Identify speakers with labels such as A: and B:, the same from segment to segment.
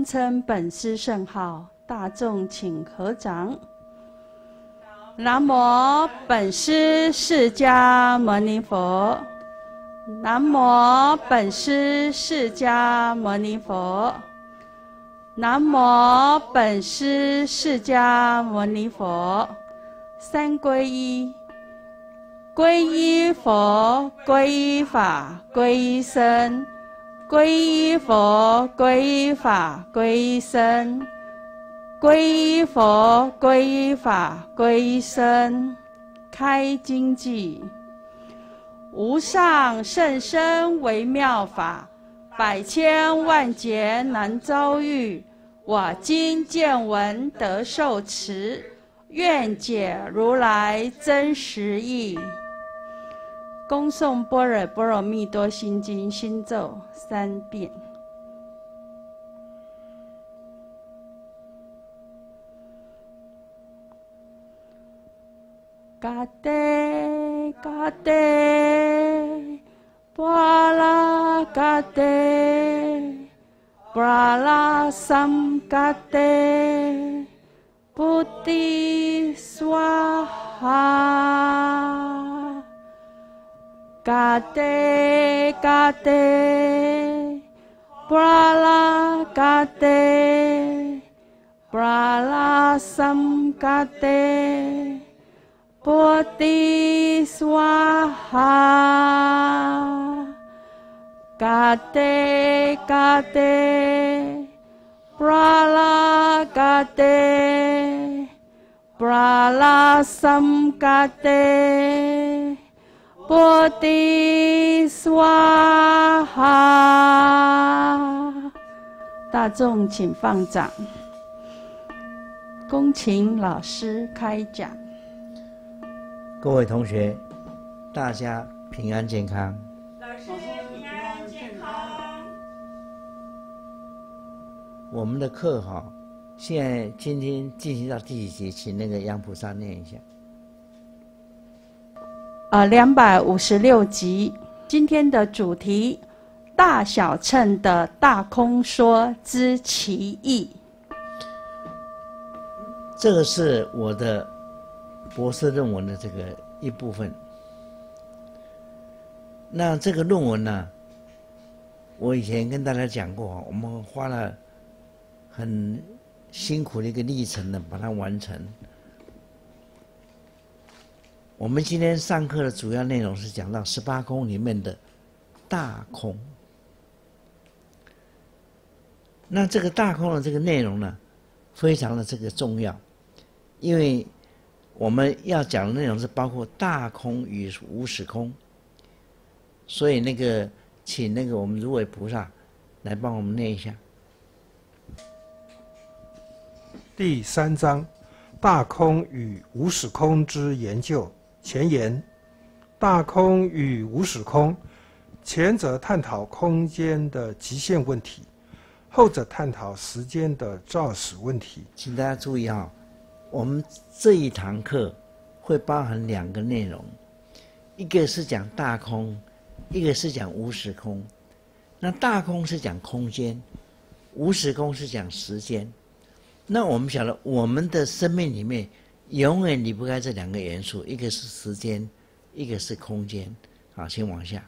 A: 称本师圣号，大众请合掌。南无本师释迦牟尼佛。南无本师释迦牟尼佛。南无本师释迦牟尼佛。三皈依。皈依佛，皈依法，皈依僧。皈依佛，皈依法，皈依僧。皈依佛，皈依法，皈依僧。开经偈：无上甚深微妙法，百千万劫难遭遇。我今见闻得受持，愿解如来真实义。恭诵般若波罗蜜多心经心咒3遍。嘎嘚嘎嘚，巴拉嘎嘚，巴拉sam嘎嘚，菩提萨哈。嘎嘚嘎嘚，巴拉嘎嘚，巴拉sam嘎嘚，菩提萨哈。嘎嘚嘎嘚，巴拉嘎嘚，巴拉sam嘎嘚，菩提萨哈。大众请放掌。恭请老师开讲。
B: 各位同学，大家平安健康。
C: 老师平安健康。
B: 我们的课现在今天进行到第几节？请那个杨菩萨念一下。
A: 256集，今天的主题：大小乘的大空说之其义。
B: 这个是我的博士论文的这个一部分。那这个论文呢，我以前跟大家讲过，我们花了很辛苦的一个历程呢，把它完成。我们今天上课的主要内容是讲到18空里面的大空。那这个大空的这个内容呢，非常的这个重要，因为我们要讲的内容是包括大空与无始空，所以请我们如来菩萨来帮我们念一下。
D: 第3章，大空与无始空之研究。前言：大空与无始空，前者探讨空间的极限问题，后者探讨时间的肇始问题。
B: 请大家注意我们这一堂课会包含2个内容，一个是讲大空，一个是讲无始空。那大空是讲空间，无始空是讲时间。那我们晓得，我们的生命里面永远离不开这2个元素，一个是时间，一个是空间。好，请往下。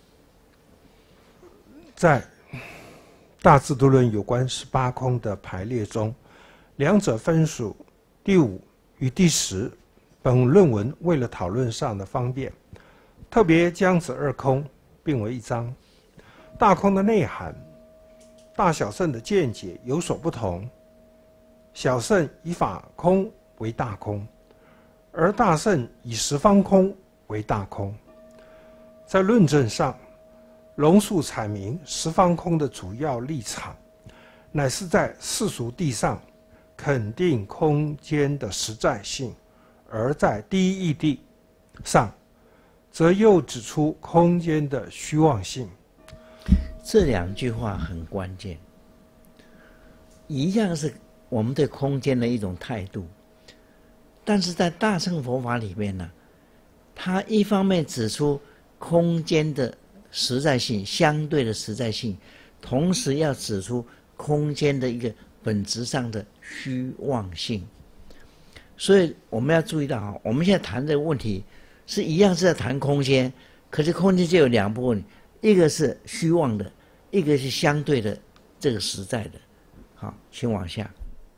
D: 在大智度论有关18空的排列中，两者分属第5与第10。本论文为了讨论上的方便，特别将此2空并为一章。大空的内涵，大小乘的见解有所不同。小乘以法空为大空，而大乘以十方空为大空。在论证上，龙树阐明十方空的主要立场，乃是在世俗地上肯定空间的实在性，而在第一义谛上，则又指出空间的虚妄性。
B: 这2句话很关键，一样是我们对空间的一种态度，但是在大乘佛法里面呢，它一方面指出空间的实在性，相对的实在性，同时要指出空间的一个本质上的虚妄性。所以我们要注意到哈，我们现在谈这个问题是一样是在谈空间，可是空间就有两部分，一个是虚妄的，一个是相对的这个实在的。好，请往下。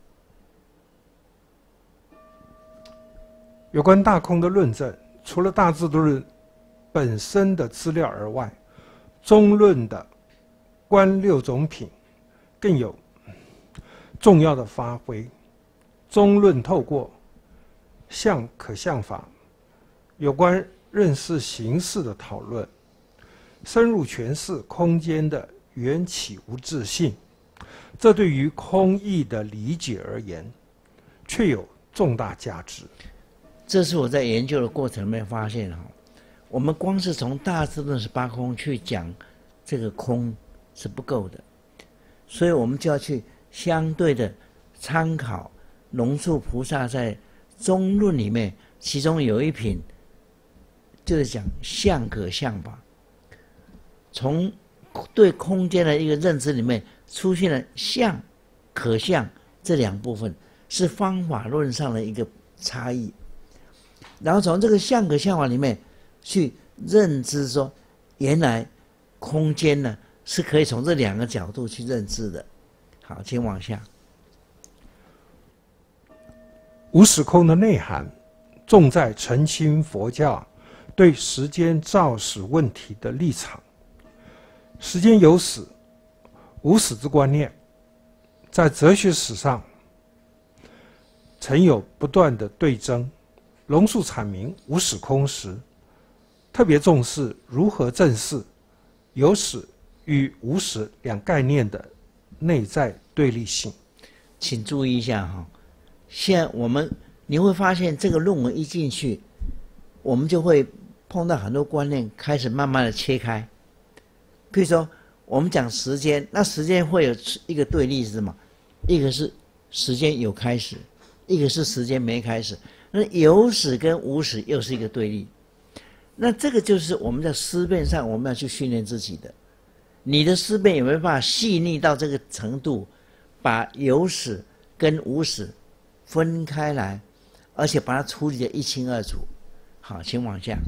D: 有关大空的论证，除了大制度论本身的资料而外，中论的观六种品更有重要的发挥。中论透过相可相法有关认识形式的讨论，深入诠释空间的缘起无自性，这对于空义的理解而言，却有重大价值。
B: 这是我在研究的过程里面发现哈，我们光是从大智论十八空去讲这个空是不够的，所以我们就要去相对的参考龙树菩萨在中论里面，其中有一品就是讲相可相法，从对空间的一个认知里面出现了相可相这两部分，是方法论上的一个差异。然后从这个相可相法里面去认知说，原来空间呢是可以从这两个角度去认知的。好，请往下。
D: 无始空的内涵，重在澄清佛教对时间造始问题的立场。时间有始，无始之观念，在哲学史上曾有不断的对争。龙树阐明无始空时，特别重视如何正视有始与无始两概念的内在对立性。
B: 请注意一下哈，现在你会发现这个论文一进去，我们就会碰到很多观念开始慢慢的切开。比如说我们讲时间，那时间会有一个对立是什么？一个是时间有开始，一个是时间没开始。那有始跟无始又是一个对立，那这个就是我们在思辨上我们要去训练自己的。你的思辨有没有办法细腻到这个程度，把有始跟无始分开来，而且把它处理得一清二楚。好，请往下。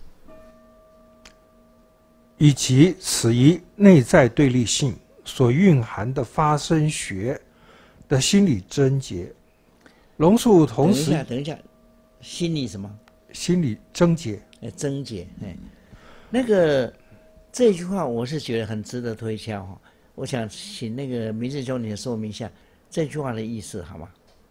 D: 以及此一内在对立性所蕴含的发生学的心理症结，龙树同时
B: 等一下，心理什么？
D: 心理症结。
B: 症结，那个这句话我是觉得很值得推敲哈。我想请那个明志兄你说明一下这句话的意思好吗？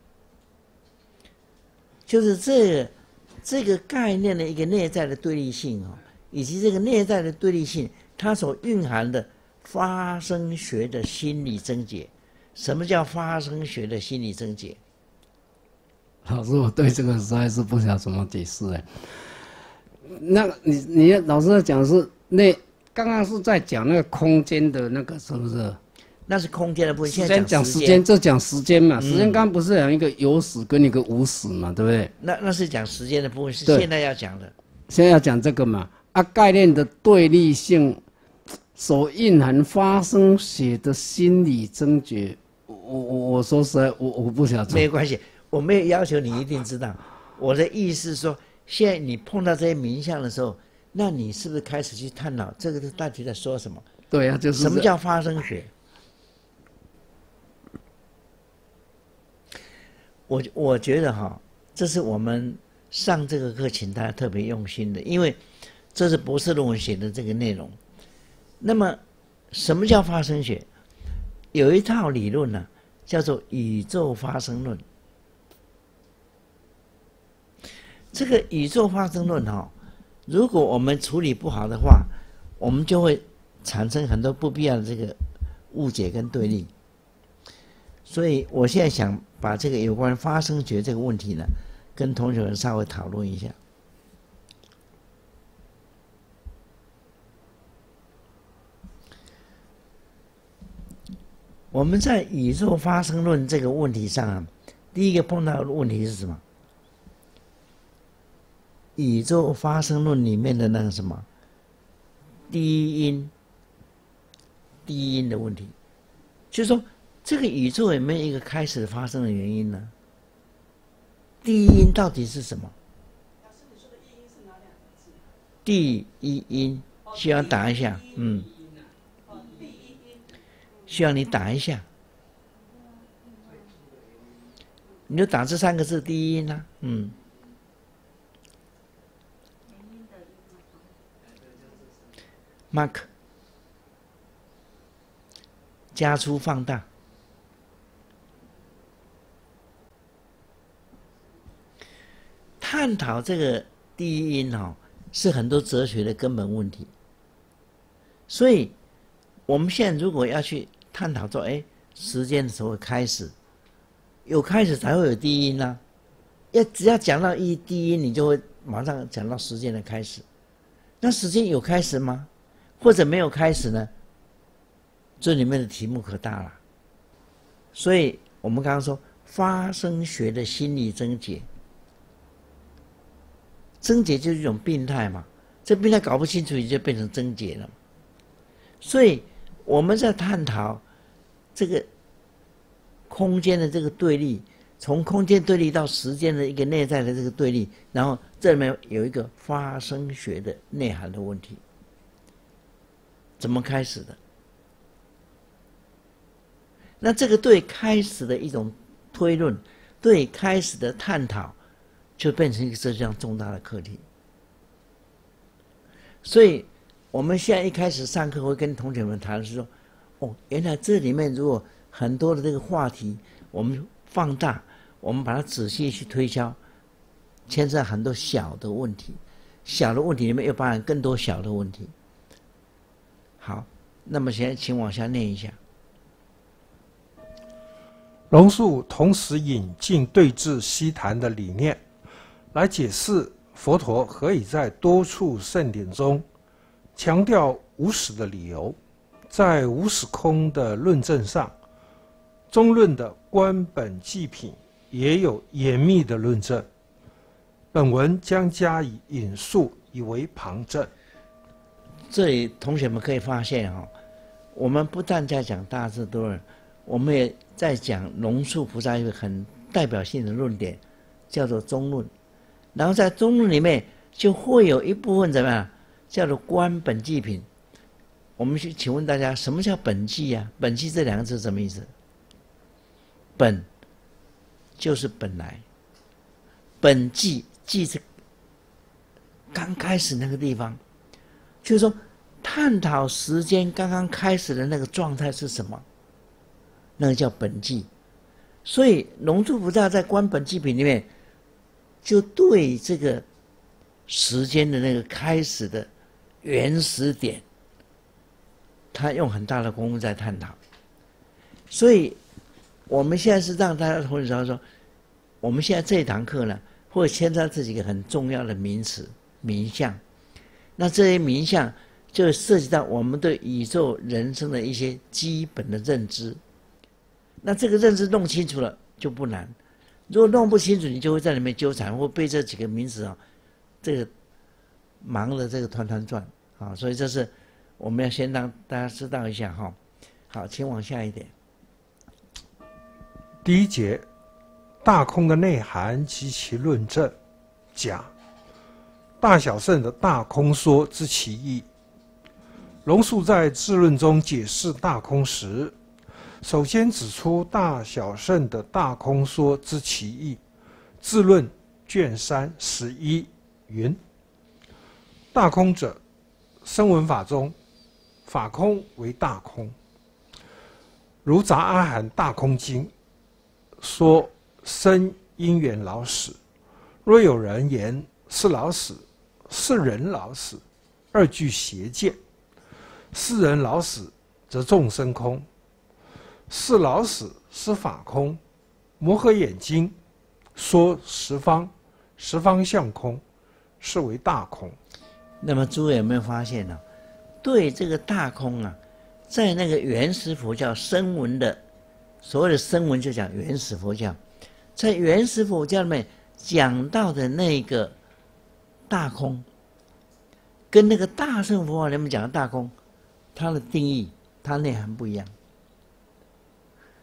B: 就是这个概念的一个内在的对立性哈，以及这个内在的对立性，它所蕴含的发生学的心理症结。什么叫发生学的心理症结？
E: 老师，我对这个实在是不晓得怎么解释哎。那你老师在讲是刚刚是在讲那个空间的那个是不是？
B: 那是空间的部分。
E: 现在讲时间，这讲时间嘛。时间刚刚不是讲一个有始跟一个无始嘛，对不对？
B: 那是讲时间的部分，是现在要讲的。
E: 现在要讲这个嘛。概念的对立性所蕴含发生学的心理症结，我说实在，我不晓得。
B: 没有关系，我没有要求你一定知道。我的意思是说，现在你碰到这些名相的时候，那你是不是开始去探讨这个到底在说什么？
E: 对啊，就是
B: 什么叫发生学？我觉得哈，这是我们上这个课请大家特别用心的，因为这是博士论文写的这个内容。那么，什么叫发生学？有一套理论呢，叫做宇宙发生论。这个宇宙发生论如果我们处理不好的话，我们就会产生很多不必要的这个误解跟对立。所以我现在想把这个有关发生学这个问题呢，跟同学们稍微讨论一下。我们在宇宙发生论这个问题上第一个碰到的问题是什么？宇宙发生论里面的那个什么低音的问题，就是说这个宇宙有没有一个开始发生的原因呢？第一因到底是什么？
A: 老师，你说的一因是哪两个字？
B: 第一因需要打一下，
A: 第一因
B: 需要你打一下，你就打这3个字第一因啊，mark 加粗放大。探讨这个第一因是很多哲学的根本问题。所以我们现在如果要去探讨说，时间的时候开始，有开始才会有第一因啊。只要讲到第一因，你就会马上讲到时间的开始。那时间有开始吗？或者没有开始呢？这里面的题目可大了。所以我们刚刚说发生学的心理症结，症结就是一种病态嘛，这病态搞不清楚也就变成症结了。所以我们在探讨这个空间的这个对立，从空间对立到时间的一个内在的这个对立，然后这里面有一个发生学的内涵的问题，怎么开始的？那这个对开始的一种推论，对开始的探讨，就变成一个这样重大的课题。所以我们现在一开始上课会跟同学们谈的是说，原来这里面如果很多的这个话题，我们放大，我们把它仔细去推敲，牵涉很多小的问题，小的问题里面又包含更多小的问题。好，那么现在请往下念一下。
D: 龙树同时引进对治西谈的理念，来解释佛陀何以在多处圣典中强调无始的理由。在无始空的论证上，中论的观本纪品也有严密的论证。本文将加以引述，以为旁证。
B: 这里同学们可以发现我们不但在讲大智度论，我们也在讲龙树菩萨一个很代表性的论点，叫做中论。然后在中论里面就会有一部分怎么样，叫做观本纪品。我们去请问大家，什么叫本纪啊？本纪这2个字什么意思？本就是本来，本纪纪是刚开始那个地方，就是说探讨时间刚刚开始的那个状态是什么，那个叫本纪。所以龙树菩萨在观本纪品里面，就对这个时间的那个开始的原始点，他用很大的功夫在探讨。所以我们现在是让大家同学知道说，我们现在这一堂课呢，会牵扯这几个很重要的名词名相。那这些名相就涉及到我们对宇宙人生的一些基本的认知。那这个认知弄清楚了就不难，如果弄不清楚，你就会在里面纠缠，或被这几个名词这个忙的这个团团转所以这是我们要先让大家知道一下好，请往下一点。
D: 第一节，大空的内涵及其论证。甲，大小圣的大空说之其意。龙树在智论中解释大空时，首先指出大小圣的大空说之其意。智论卷3 11云：大空者，声闻法中，法空为大空。如杂阿含大空经说生因缘老死，若有人言是老死，是人老死，二句邪见。是人老死，则众生空；是老死，是法空。摩诃眼睛说十方，十方相空，是为大空。
B: 那么诸位有没有发现对这个大空在那个原始佛教声闻的，所谓的声闻就讲原始佛教，在原始佛教里面讲到的那个大空，跟那个大乘佛法里面讲的大空，它的定义，它内涵不一样。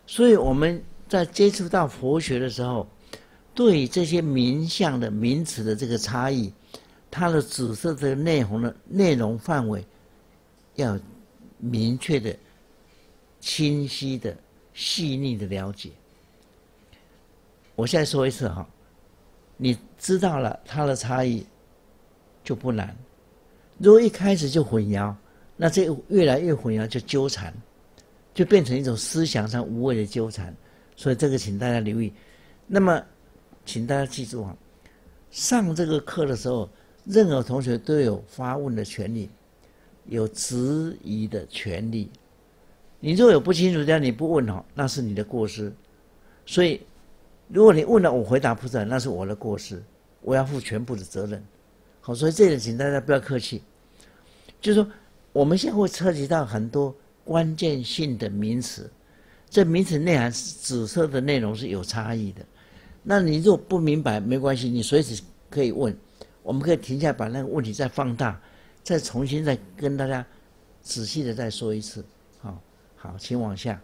B: 所以我们在接触到佛学的时候，对这些名相的名词的这个差异，它的指涉的内容范围，要明确的、清晰的、细腻的了解。我现在说一次哈，你知道了它的差异就不难。如果一开始就混淆，那这越来越混淆就纠缠，就变成一种思想上无谓的纠缠。所以这个请大家留意。那么请大家记住啊，上这个课的时候，任何同学都有发问的权利，有质疑的权利。你若有不清楚的，你不问哦，那是你的过失。所以如果你问了我回答不出来，那是我的过失，我要负全部的责任。好，所以这点请大家不要客气。就是说，我们现在会涉及到很多关键性的名词，这名词内涵指涉的内容是有差异的。那你如果不明白没关系，你随时可以问，我们可以停下来把那个问题再放大，再重新再跟大家仔细的再说一次。好，请往下。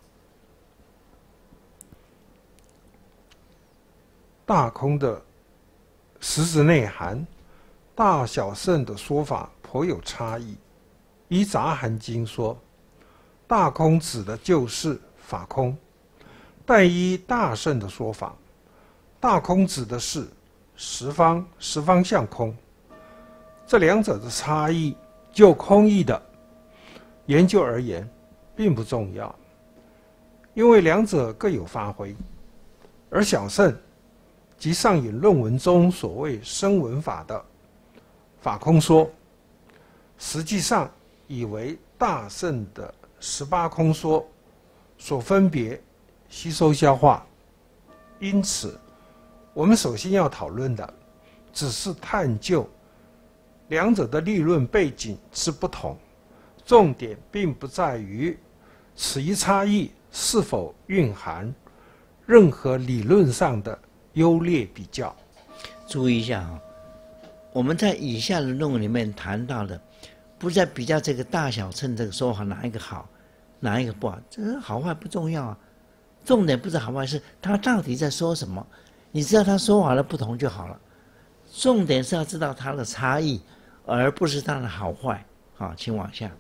D: 大空的实质内涵，大小乘的说法颇有差异。依杂含经说，大空指的就是法空；但依大乘的说法，大空指的是十方相空。这两者的差异，就空义的研究而言，并不重要，因为两者各有发挥。而小乘即上引论文中所谓声闻法的法空说，实际上以为大乘的18空说所分别吸收消化。因此我们首先要讨论的只是探究两者的理论背景之不同，重点并不在于此一差异是否蕴含任何理论上的优劣比较。
B: 注意一下哈，我们在以下的论文里面谈到的，不是在比较这个大小乘这个说法哪一个好，哪一个不好，这好坏不重要啊。重点不是好坏，是他到底在说什么。你知道他说法的不同就好了。重点是要知道它的差异，而不是它的好坏。好，请往下。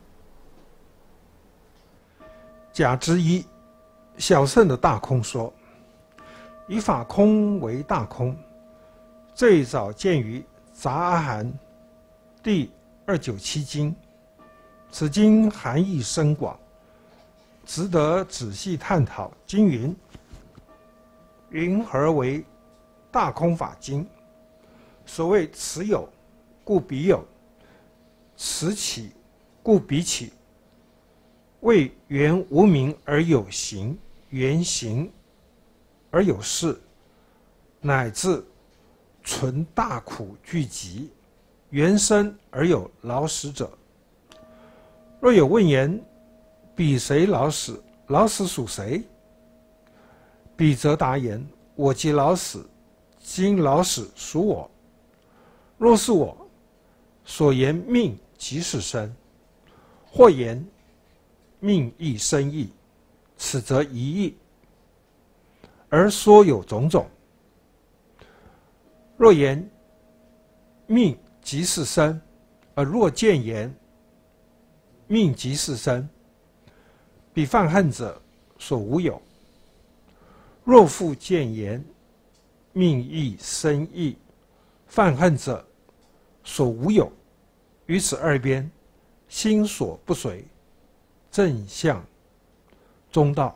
D: 甲之一，小乘的大空说，以法空为大空，最早见于杂阿含第297经。此经含义深广，值得仔细探讨。经云：云何为大空法经？所谓此有，故彼有；此起，故彼起。为原无明而有形，原形而有事，乃至存大苦聚集，原生而有老死者。若有问言：彼谁老死？老死属谁？彼则答言：我即老死，今老死属我。若是我，所言命即是生，或言命亦生义，此则一义，而说有种种。若言命即是生，而若见言命即是生，彼犯恨者所无有。若复见言命亦生义，犯恨者所无有。于此二边，心所不随，正向中道。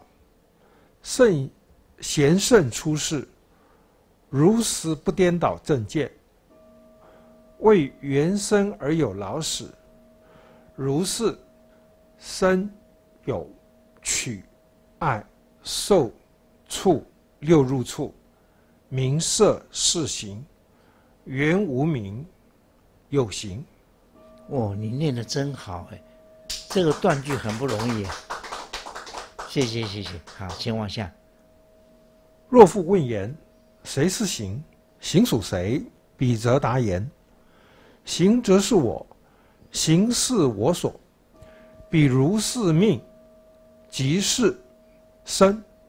D: 贤圣出世，如实不颠倒正见，为原生而有老死，如是生有取爱受处六入处，名色事行，原无明有形。
B: 哦，你念得真好哎，这个断句很不容易。谢谢。好，请往下。
D: 若复问言：谁是行？行属谁？彼则答言：行则是我，行是我所。彼如是命，即是生，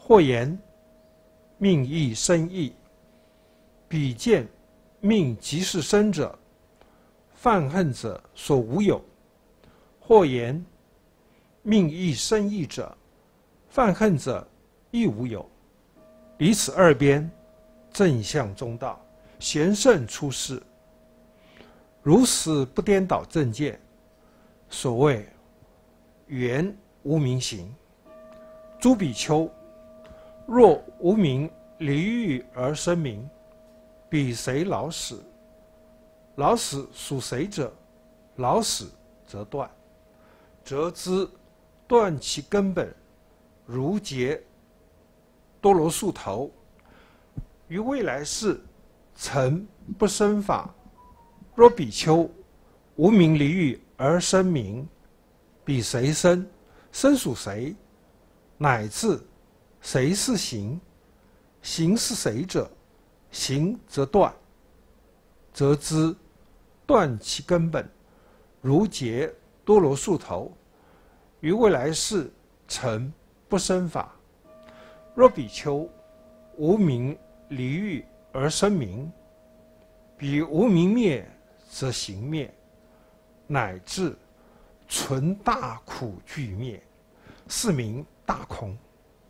D: 或言命亦生义，彼见命即是生者，犯恨者所无有；或言命亦生义者，犯恨者亦无有。离此二边，正向中道，贤圣出世，如此不颠倒正见，所谓圆无明行。诸比丘，若无明离欲而生明，彼谁老死？老死属谁者？老死则断，则知断其根本，如截多罗树头，于未来世成不生法。若比丘无明离欲而生明，彼谁生？生属谁？乃至谁是行？行是谁者？行则断，则知断其根本，如截多罗树头，于未来世成不生法。若比丘无明离欲而生明，彼无明灭则行灭，乃至纯大苦俱灭，是名大空。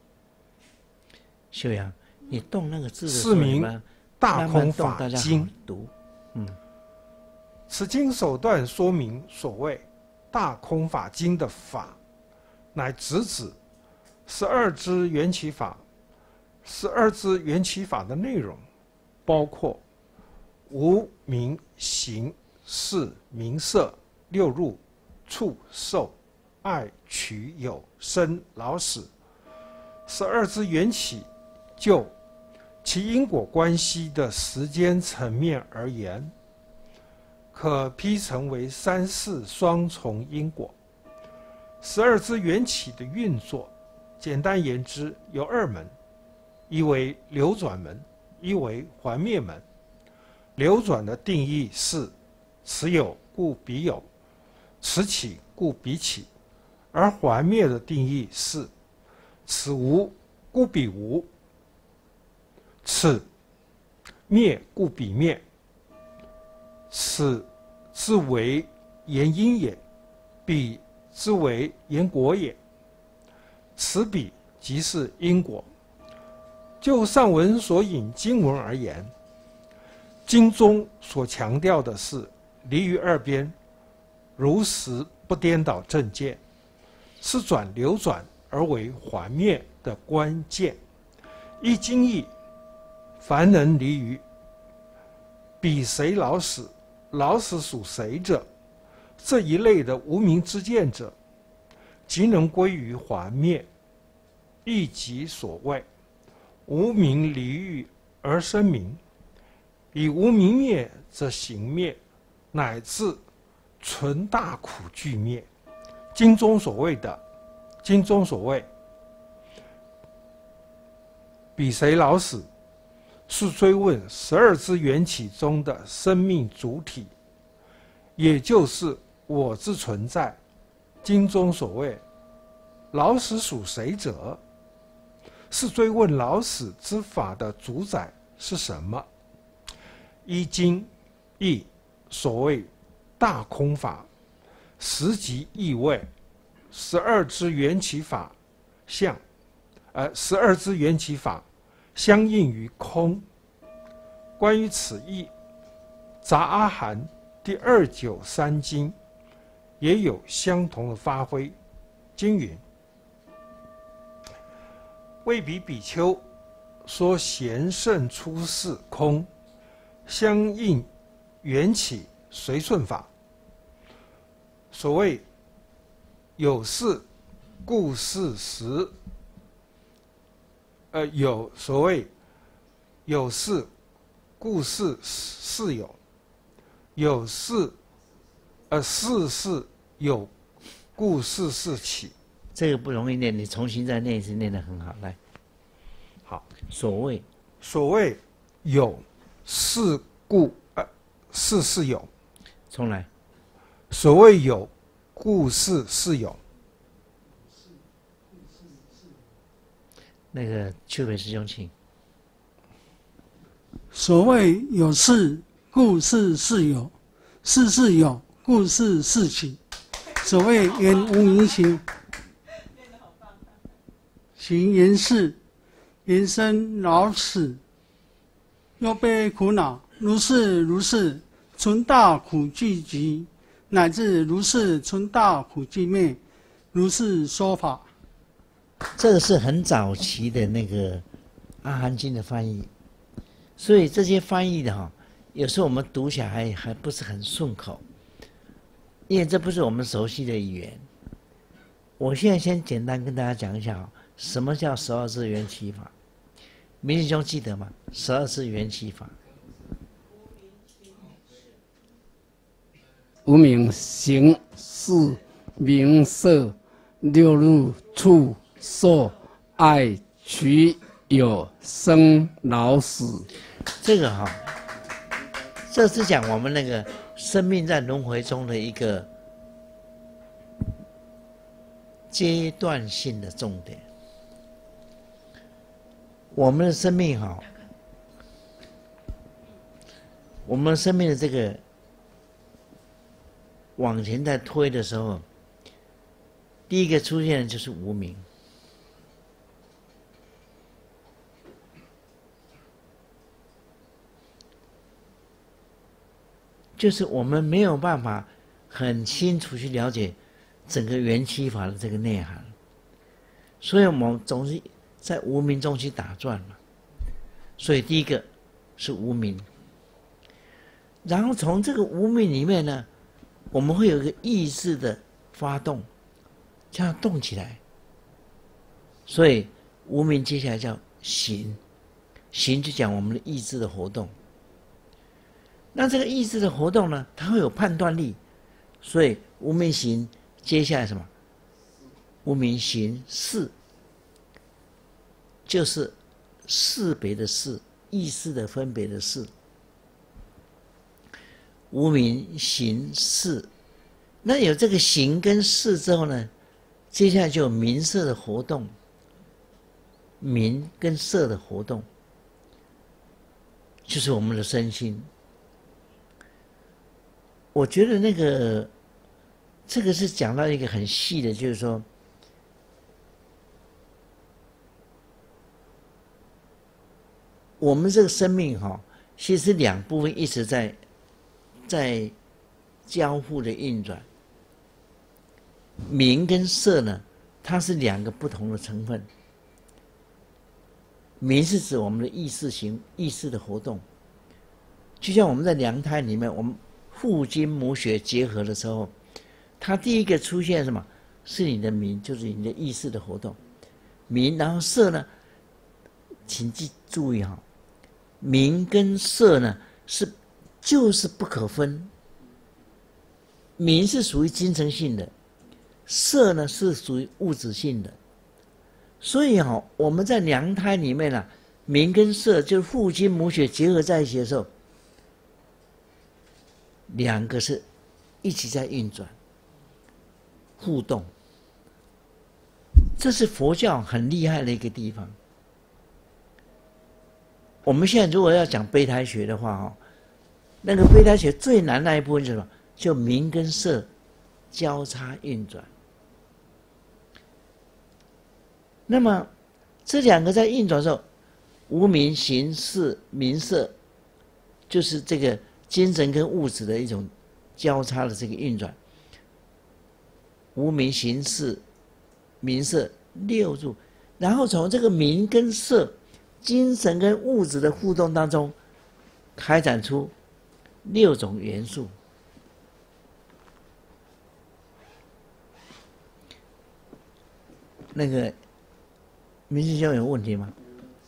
B: 修养，你动那个字的时候，
D: 是名大空
B: 慢慢动
D: 法
B: 大家好
D: 经。
B: 读。
D: 此经手段说明所谓大空法经的法，乃直指12支缘起法。12支缘起法的内容包括无明行识名色六入触受爱取有生老死。12支缘起就其因果关系的时间层面而言，可批成为3、4双重因果。12支缘起的运作，简单言之有2门，一为流转门，一为还灭门。流转的定义是：此有故彼有，此起故彼起；而还灭的定义是：此无故彼无，此灭故彼灭。此之为言因也，彼之为言果也。此彼即是因果。就上文所引经文而言，经中所强调的是离于二边，如实不颠倒正见，是转流转而为还灭的关键。依经义，凡能离于彼谁老死，老死属谁者，这一类的无明之见者，即能归于还灭，亦即所谓无明离欲而生明，以无明灭则行灭，乃至纯大苦俱灭。经中所谓彼谁老死，是追问12支缘起中的生命主体，也就是我之存在。经中所谓老死属谁者，是追问老死之法的主宰是什么。依经义，所谓大空法，实即意味12支缘起法12支缘起法相应于空。关于此义，杂阿含第293经也有相同的发挥。经云：为彼比丘说贤圣出世空，相应缘起随顺法。所谓有事故事时，所谓有事故事是有，有事事是有，故事是起。
B: 这个不容易念，你重新再念一次，念得很好。来，
D: 好，
B: 所谓
D: 有事故事是有，
B: 重来。
D: 所谓有故事是有。
B: 那个秋北师兄请。
F: 所谓有事，故事是有；事是有，故事是起。所谓言无名行，行言事，言生老死，忧悲苦恼，如是，存大苦聚集，乃至如是存大苦寂灭，如是说法。
B: 这个是很早期的那个《阿含经》的翻译，所以这些翻译的哈，有时候我们读起来还不是很顺口，因为这不是我们熟悉的语言。我现在先简单跟大家讲一下啊，什么叫12支缘起法？明师兄记得吗？12支缘起法。
E: 无名行识名色六入触受爱取有生老死。
B: 这个哈，这是讲我们那个生命在轮回中的一个阶段性的重点。我们的生命哈，我们生命的这个往前在推的时候，第一个出现的就是无明。就是我们没有办法很清楚去了解整个缘起法的这个内涵，所以我们总是在无明中去打转嘛。所以第一个是无明，然后从这个无明里面呢，我们会有一个意识的发动，叫它动起来。所以无明接下来叫行，行就讲我们的意志的活动。那这个意志的活动呢，它会有判断力，所以无明行接下来什么？无明行识，就是识别的识，意识的分别的识。无明行识，那有这个行跟识之后呢，接下来就有名色的活动，名跟色的活动，就是我们的身心。我觉得这个是讲到一个很细的，就是说，我们这个生命哈，其实两部分一直在交互的运转。名跟色呢，它是两个不同的成分。名是指我们的意识的活动，就像我们在娘胎里面，我们父精母血结合的时候，它第一个出现什么？是你的名，就是你的意识的活动。名，然后色呢？请注意哈，名跟色呢就是不可分。名是属于精神性的，色呢是属于物质性的。所以哈，我们在娘胎里面呢，名跟色就是父精母血结合在一起的时候，两个是一起在运转、互动，这是佛教很厉害的一个地方。我们现在如果要讲胚胎学的话，那个胚胎学最难那一部分是什么？就名跟色交叉运转。那么这两个在运转的时候，无明行识名色，就是这个精神跟物质的一种交叉的这个运转。无明行识名色六入，然后从这个名跟色、精神跟物质的互动当中，开展出6种元素。那个明师兄有问题吗？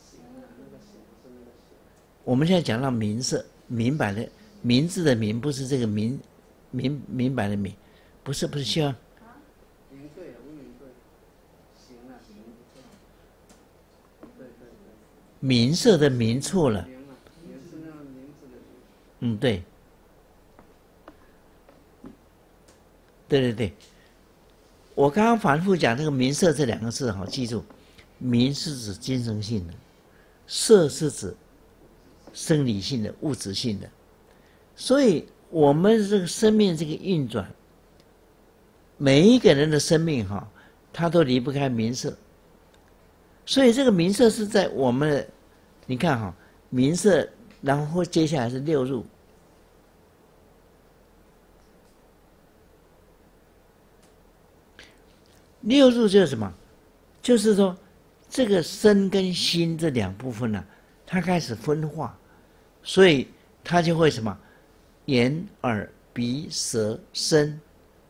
B: 我们现在讲到名色，明白的名字的名，不是这个明白的明，不是希望。名色的名错了。对。对。我刚刚反复讲那个名色这两个字，好记住， 名是指精神性的，色是指生理性的、物质性的。所以我们这个生命这个运转，每一个人的生命他都离不开名色。所以这个名色是在我们的，你看名色，然后接下来是六入。六入就是什么？就是说这个身跟心这两部分它开始分化，所以它就会什么？眼耳鼻舌身，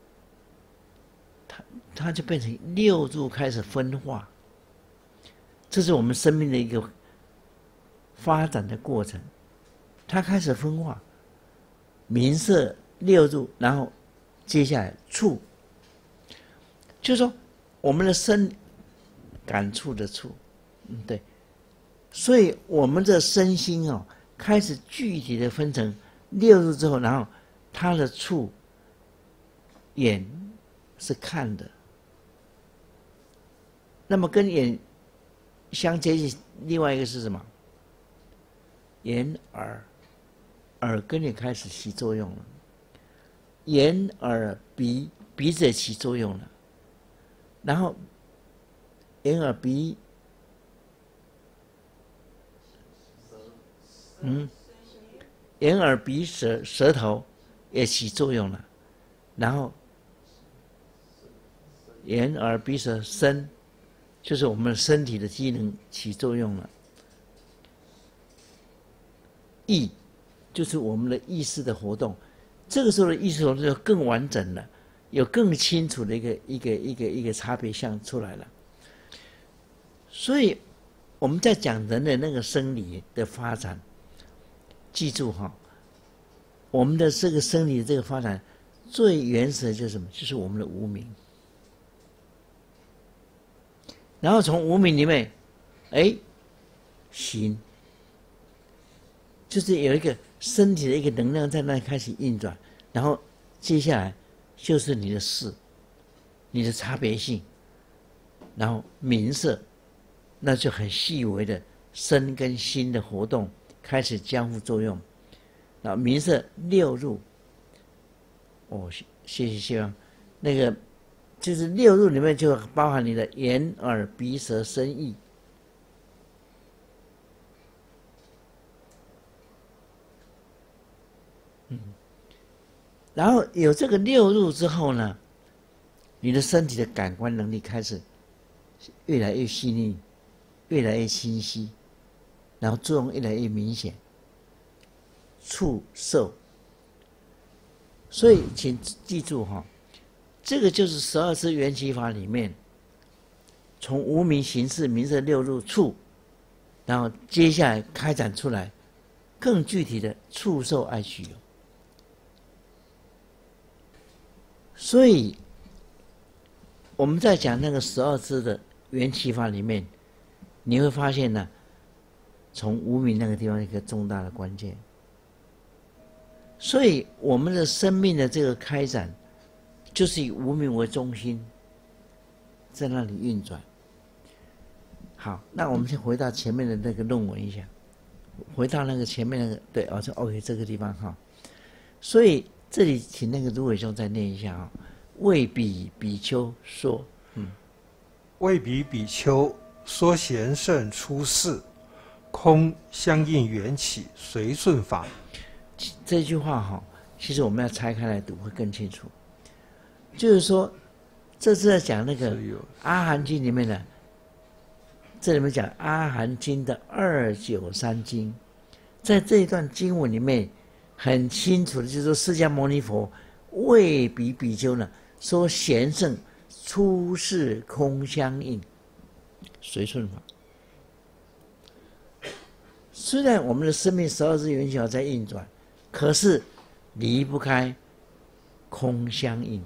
B: 它就变成六入开始分化。这是我们生命的一个发展的过程，它开始分化，名色六入，然后接下来触，就是说我们的身感触的触，对，所以我们的身心开始具体的分成六入之后，然后它的触，眼是看的，那么跟眼相接近，另外一个是什么？眼耳，耳根也开始起作用了，眼耳鼻，鼻子也起作用了，然后眼耳鼻，眼耳鼻舌，舌头也起作用了，然后眼耳鼻舌身，就是我们身体的机能起作用了。意就是我们的意识的活动，这个时候的意识活动就更完整了，有更清楚的一个差别相出来了。所以我们在讲人的那个生理的发展，记住我们的这个生理的这个发展最原始的就是什么？就是我们的无明。然后从无明里面，行，就是有一个身体的一个能量在那里开始运转，然后接下来就是你的识，你的差别性，然后名色，那就很细微的身跟心的活动开始相互作用，然后名色六入，谢谢希望，那个就是六入里面就包含你的眼耳鼻舌身意。然后有这个六入之后呢，你的身体的感官能力开始越来越细腻，越来越清晰，然后作用越来越明显，触受。所以请记住这个就是12支缘起法里面，从无明行识名色六入触，然后接下来开展出来更具体的触受爱取有。所以我们在讲那个12支的缘起法里面，你会发现从无明那个地方一个重大的关键。所以我们的生命的这个开展，就是以无明为中心，在那里运转。好，那我们先回到前面的那个论文一下，回到那个前面那个，对，OK， 这个地方所以这里请那个卢伟兄再念一下为彼比丘说，
D: 为彼比丘说贤圣出世，空相应缘起，随顺法。
B: 这句话其实我们要拆开来读会更清楚。就是说，这是在讲那个阿含经里面的，这里面讲阿含经的293经，在这一段经文里面很清楚的就是说，释迦牟尼佛为彼比丘说贤圣出世空相应，随顺法。虽然我们的生命12支缘起法在运转，可是离不开空相应。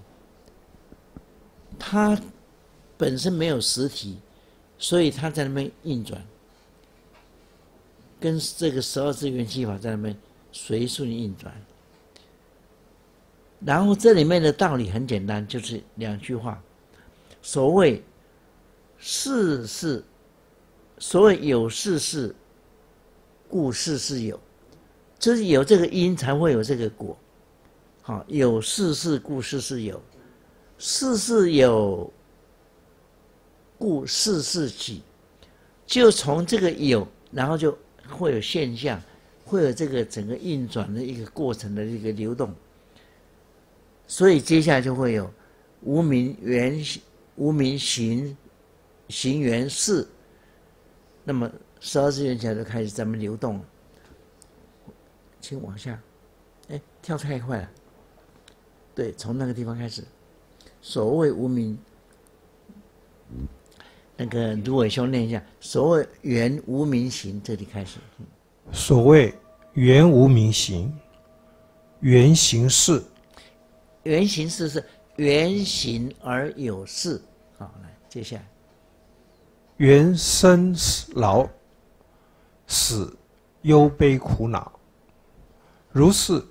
B: 它本身没有实体，所以它在那边运转，跟这个12支缘起法在那边随顺运转。然后这里面的道理很简单，就是2句话。所谓事事所谓有事事，故事事有，就是有这个因才会有这个果。好，有事事，故事事有，事事有，故事事起，就从这个有，然后就会有现象，会有这个整个运转的一个过程的一个流动。所以接下来就会有无明缘、无明行、行缘事，那么12支缘起来就开始咱们流动了。请往下，哎，跳太快了。对，从那个地方开始。所谓无明，那个卢伟兄念一下。所谓缘无明行，这里开始。
D: 所谓缘无明行，缘行事。
B: 缘行事是缘行而有事。好，来接下来。
D: 缘生老死忧悲苦恼，如是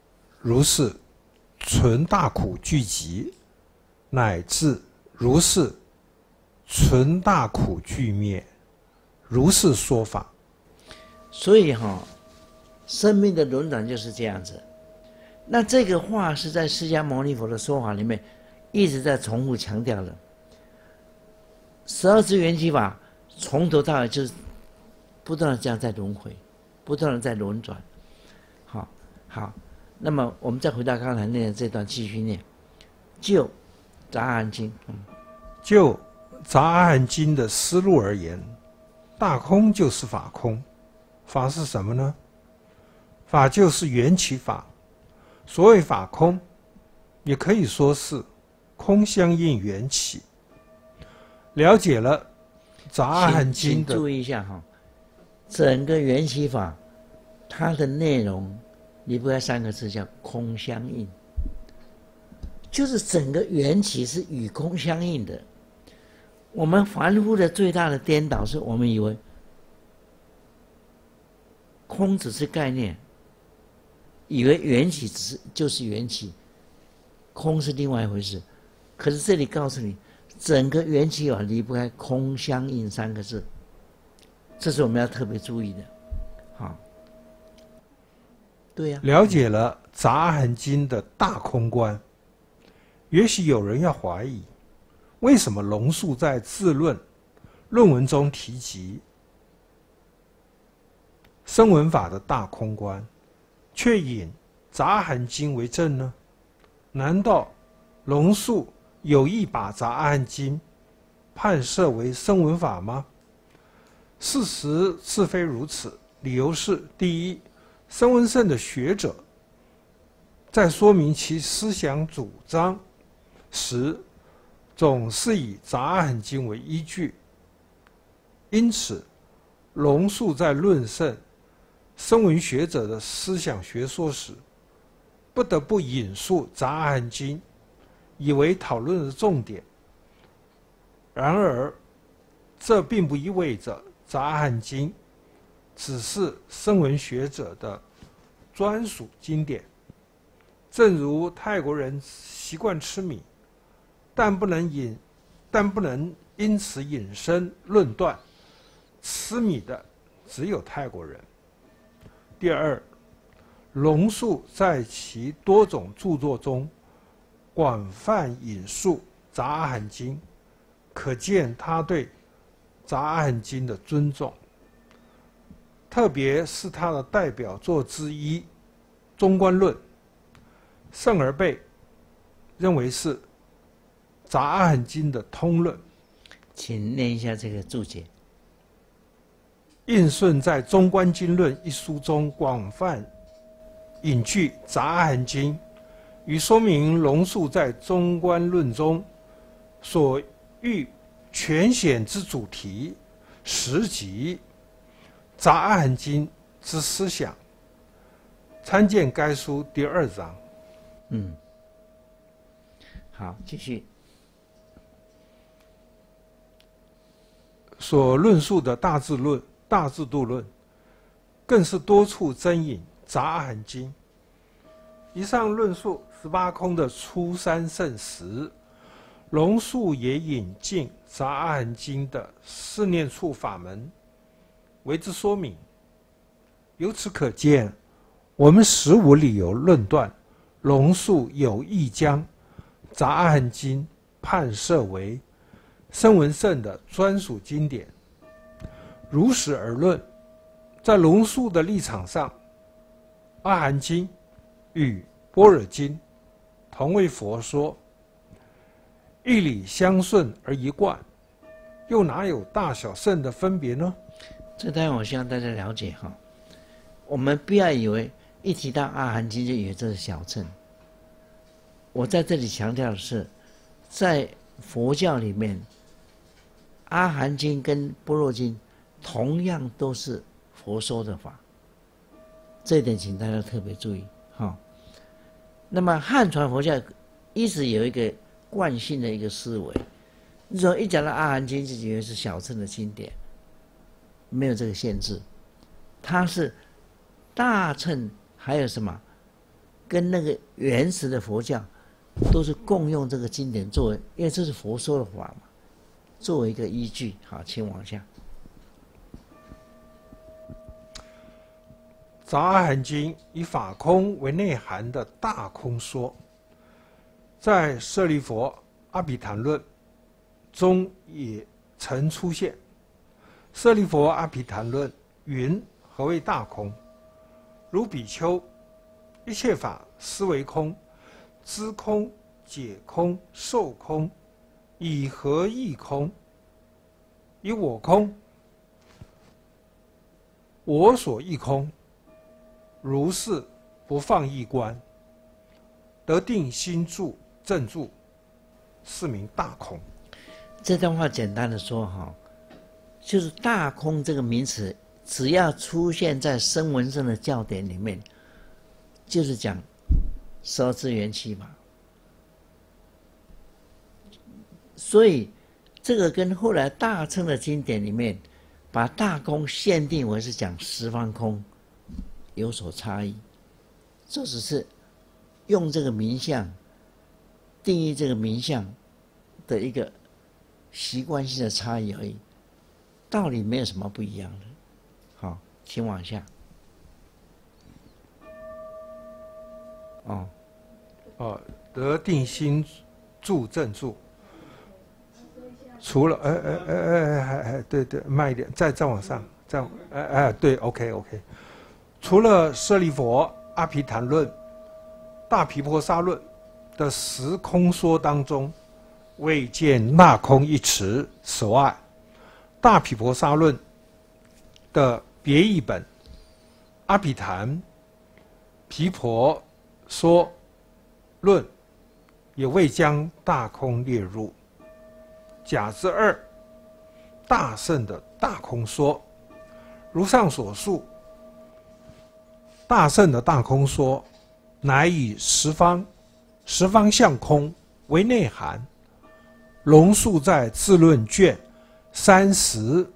D: 存大苦聚集，乃至如是存大苦俱灭，如是说法。
B: 所以生命的轮转就是这样子。那这个话是在释迦牟尼佛的说法里面一直在重复强调的。12支缘起法从头到尾就是不断的这样在轮回，不断的在轮转。好，那么我们再回到刚才念的这段继续念。就杂阿含经，
D: 就杂阿含经的思路而言，大空就是法空。法是什么呢？法就是缘起法。所谓法空，也可以说是空相应缘起。了解了杂阿含经的，
B: 请注意一下整个缘起法，它的内容离不开3个字，叫空相应。就是整个缘起是与空相应的。我们凡夫的最大的颠倒是我们以为空只是概念，以为缘起就是缘起，空是另外一回事。可是这里告诉你，整个缘起法离不开空相应3个字，这是我们要特别注意的。好，对呀，
D: 了解了杂阿含经的大空观，也许有人要怀疑，为什么龙树在自论论文中提及声闻法的大空观，却引杂阿含经为证呢？难道龙树有意把杂阿含经判设为声闻法吗？事实是非如此。理由是：第一，声闻圣的学者在说明其思想主张时，总是以杂阿含经为依据，因此龙树在论证声闻学者的思想学说时，不得不引述杂阿含经，以为讨论的重点。然而，这并不意味着杂阿含经只是声闻学者的专属经典。正如泰国人习惯吃米，但不能因此引申论断吃米的只有泰国人。第二，龙树在其多种著作中广泛引述杂阿含经，可见他对杂阿含经的尊重。特别是他的代表作之一《中观论》，圣而被认为是杂阿含经的通论。
B: 请念一下这个注解。
D: 印顺在《中观经论》一书中广泛引据杂阿含经，与说明龙树在《中观论》中所欲全显之主题，实即杂阿含经之思想。参见该书第2章。
B: 好，继续。
D: 所论述的大智度论，更是多处增引杂阿含经。以上论述18空的初三圣时，龙树也引进杂阿含经的四念处法门为之说明。由此可见，我们实无理由论断龙树有意将杂阿含经判设为声闻圣的专属经典。如实而论，在龙树的立场上，阿含经与般若经同为佛说，义理相顺而一贯，又哪有大小圣的分别呢？
B: 这当然我希望大家了解哈，我们不要以为一提到阿含经就以为这是小乘。我在这里强调的是，在佛教里面，阿含经跟般若经同样都是佛说的法，这一点请大家特别注意哈。那么汉传佛教一直有一个惯性的一个思维，你说一讲到阿含经就以为是小乘的经典，没有这个限制，它是大乘，还有什么跟那个原始的佛教都是共用这个经典作为，因为这是佛说的法嘛，作为一个依据。好，请往下。
D: 杂阿含经以法空为内涵的大空说，在舍利弗阿毗昙论中也曾出现。舍利弗阿毗昙论云：何谓大空？如比丘，一切法思为空，知空、解空、受空，以何异空？以我空，我所异空，如是不放逸观，得定心住正住，是名大空。
B: 这段话简单的说哈，就是大空这个名词，只要出现在声闻乘的教典里面，就是讲十二支缘起嘛。所以这个跟后来大乘的经典里面把大空限定为是讲十方空有所差异，这只是用这个名相定义这个名相的一个习惯性的差异而已，道理没有什么不一样的。好，请往下。
D: 得定心住正住。除了对，慢一点，再往上，对 ，OK。除了舍利弗阿毗昙论、大毗婆沙论的十空说当中，未见那空一词此外，大毗婆沙论的别译本阿毗昙毗婆说论也未将大空列入。甲之二，大乘的大空说，如上所述，大乘的大空说，乃以十方相空为内涵，龙树在自论卷31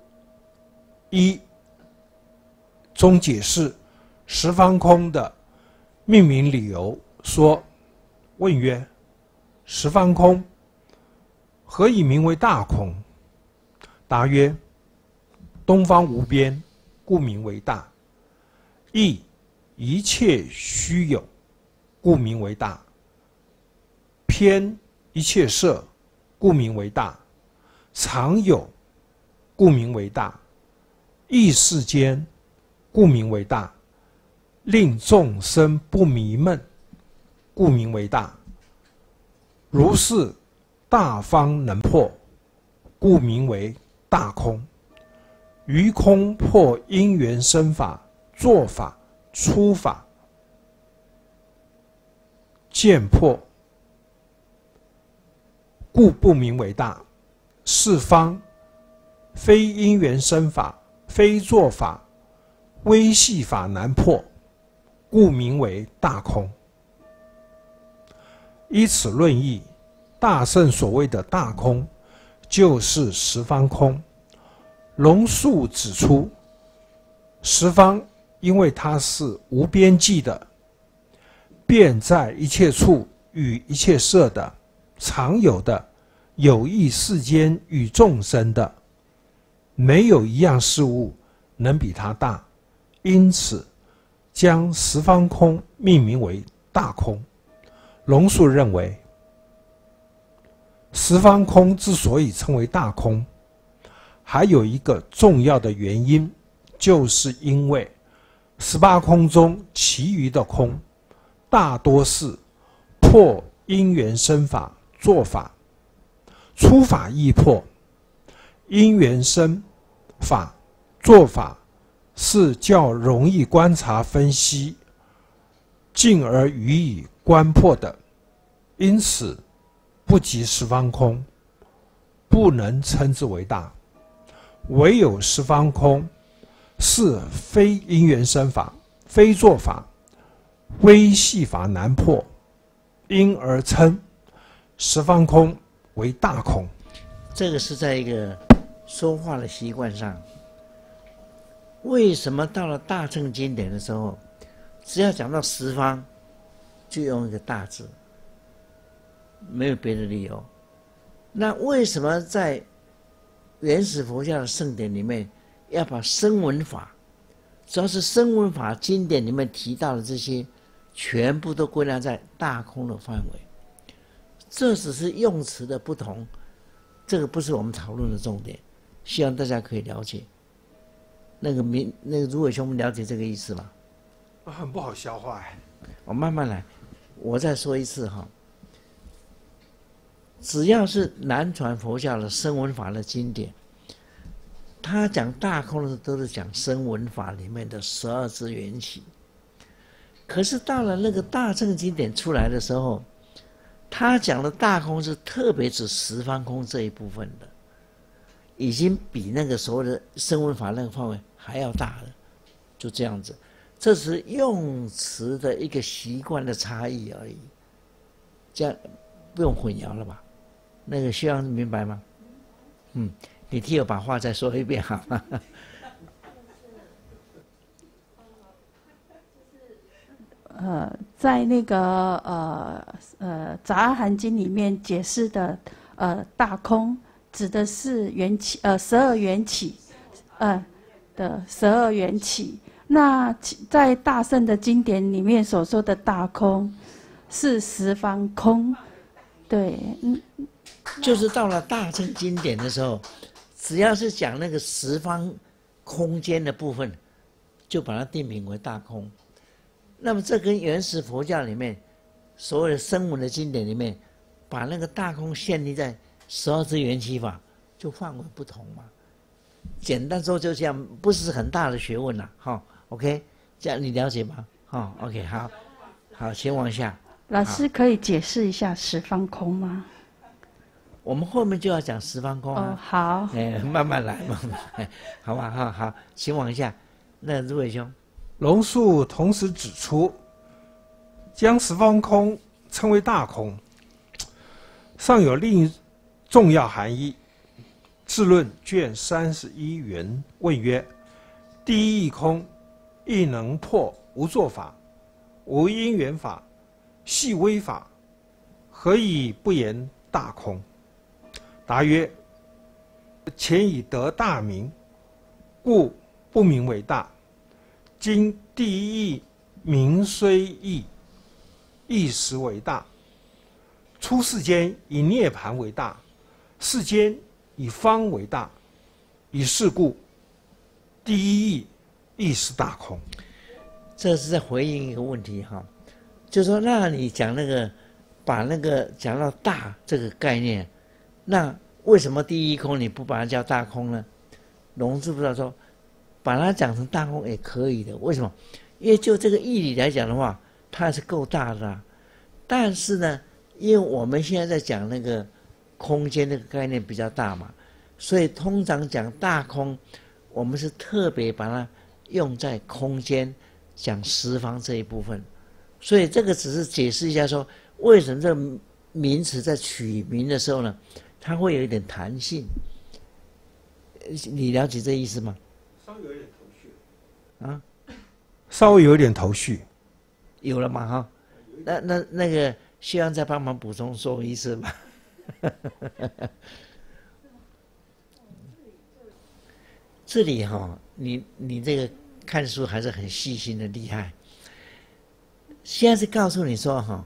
D: 中解释十方空的命名理由，说：问曰：十方空何以名为大空？答曰：东方无边，故名为大；亦一切虚有，故名为大；偏一切色，故名为大；常有，故名为大；异世间，故名为大；令众生不迷闷，故名为大。如是大方能破，故名为大空。于空破因缘生法、作法、出法，见破，故不名为大。是方非因缘生法，非作法，微细法难破，故名为大空。依此论义，大乘所谓的大空，就是十方空。龙树指出，十方因为它是无边际的，遍在一切处与一切色的，常有的，有益世间与众生的，没有一样事物能比它大，因此将十方空命名为大空。龙树认为，十方空之所以称为大空，还有一个重要的原因，就是因为18空中其余的空大多是破因缘生法做法，初法亦破，因缘生法做法是较容易观察分析，进而予以观破的，因此不及十方空，不能称之为大。唯有十方空是非因缘生法，非做法，微细法难破，因而称十方空为大空。
B: 这个是在一个说话的习惯上。为什么到了大乘经典的时候，只要讲到十方，就用一个大字，没有别的理由？那为什么在原始佛教的圣典里面，要把声闻法，只要是声闻法经典里面提到的这些，全部都归纳在大空的范围？这只是用词的不同，这个不是我们讨论的重点，希望大家可以了解。那个卢伟兄了解这个意思吗？
D: 很不好消化哎。
B: 我慢慢来，我再说一次哈。只要是南传佛教的声闻法的经典，他讲大空的时候都是讲声闻法里面的12支缘起。可是到了那个大乘经典出来的时候，他讲的大空是特别指十方空这一部分的，已经比那个所谓的声闻法那个范围还要大了，就这样子。这是用词的一个习惯的差异而已，这样不用混淆了吧？那个希望明白吗？你替我把话再说一遍好吗？
A: 在那个杂阿含经里面解释的大空，指的是缘起12缘起的12缘起。那在大乘的经典里面所说的大空，是十方空，对，
B: 就是到了大乘经典的时候，只要是讲那个十方空间的部分，就把它定名为大空。那么这跟原始佛教里面所有的声闻的经典里面，把那个大空限定在12支缘起法，就范围不同嘛。简单说就这样，不是很大的学问啦，哈。OK， 这样你了解吗？OK， 好，先往下。
A: 老师可以解释一下十方空吗？
B: 我们后面就要讲十方空啊。
A: 好。
B: 慢慢来，好吧，好，请往下。那诸位兄，
D: 龙树同时指出，将十方空称为大空，尚有另一重要含义。智论卷31云问曰：第一义空，亦能破无作法、无因缘法、细微法，何以不言大空？答曰：前已得大名，故不名为大。今第一义名虽异，一时为大。出世间以涅盘为大，世间以方为大，以是故第一义亦是大空。
B: 这是在回应一个问题哈，就说那你讲那个把那个讲到大这个概念，那为什么第一空你不把它叫大空呢？龙知不知道说，把它讲成大空也可以的。为什么？因为就这个义理来讲的话，它还是够大的啊。但是呢，因为我们现在在讲那个空间那个概念比较大嘛，所以通常讲大空，我们是特别把它用在空间讲十方这一部分。所以这个只是解释一下说，为什么这个名词在取名的时候呢，它会有一点弹性。你了解这意思吗？
D: 稍微有点头绪
B: 啊，
D: 稍微有点头绪，
B: 有了嘛哈？那个希望再帮忙补充说一次吧。 这里哈，你这个看书还是很细心的，厉害。现在是告诉你说哈，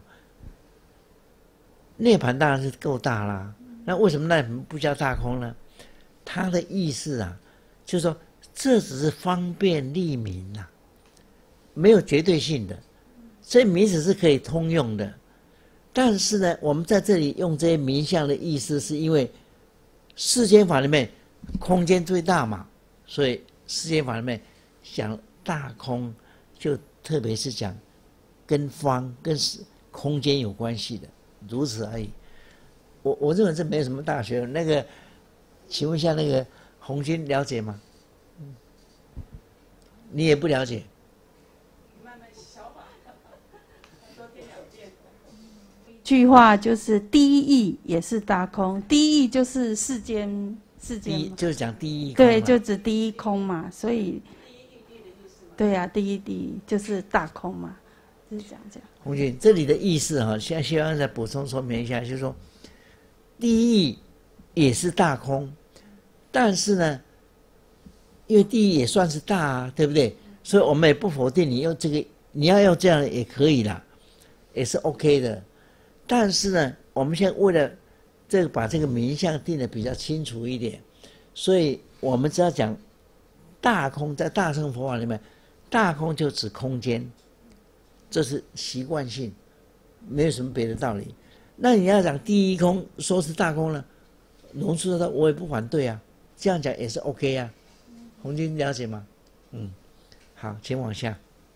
B: 涅槃当然是够大啦，那为什么那不叫大空呢？它的意思啊，就是说这只是方便利民啦，没有绝对性的，所以名词是可以通用的。但是呢，我们在这里用这些名相的意思，是因为世间法里面空间最大嘛，所以世间法里面讲大空，就特别是讲跟方跟空间有关系的，如此而已。我认为这没有什么大学问。那个，请问一下，那个红军了解吗？你也不了解。
A: 一句话就是第一义也是大空，第一义就是世间嘛，
B: 就是讲第一空嘛，
A: 对，就指第一空嘛，所以对呀、第一义就是大空嘛，就是这样。
B: 红军这里的意思哈，现在希望再补充说明一下，就是说，第一义也是大空，但是呢，因为第一也算是大啊，对不对？所以我们也不否定你用这个，你要用这样也可以啦，也是 OK 的。但是呢，我们现在为了这个把这个名相定得比较清楚一点，所以我们只要讲大空，在大乘佛法里面，大空就指空间，这是习惯性，没有什么别的道理。那你要讲第一空，说是大空呢，龙树说我也不反对啊，这样讲也是 OK 啊。红军了解吗？好，请往下。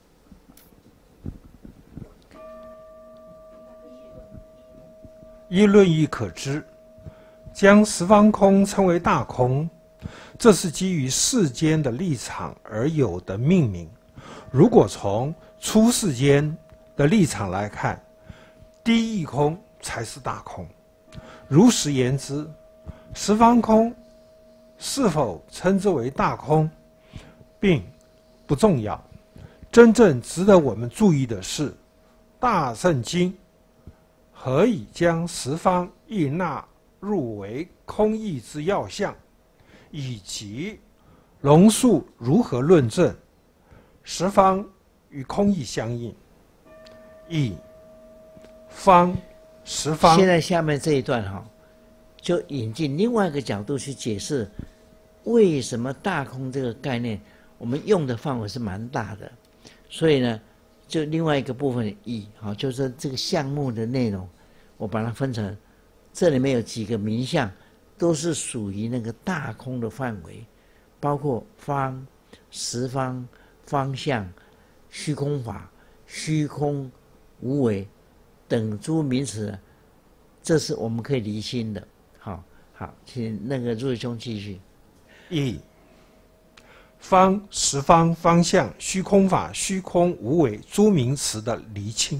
D: 依论义可知，将十方空称为大空，这是基于世间的立场而有的命名。如果从出世间的立场来看，第一空才是大空。如实言之，十方空是否称之为大空，并不重要。真正值得我们注意的是，大乘经何以将十方亦纳入为空义之要项，以及龙树如何论证十方与空义相应？以方十方。
B: 现在下面这一段哈，就引进另外一个角度去解释，为什么大空这个概念我们用的范围是蛮大的。所以呢，就另外一个部分义，好，就是这个项目的内容，我把它分成，这里面有几个名相，都是属于那个大空的范围，包括方、十方、方向、虚空法、虚空、无为等诸名词，这是我们可以厘清的。好，请那个入兄继续。
D: 一、方、十方、方向、虚空法、虚空无为诸名词的厘清。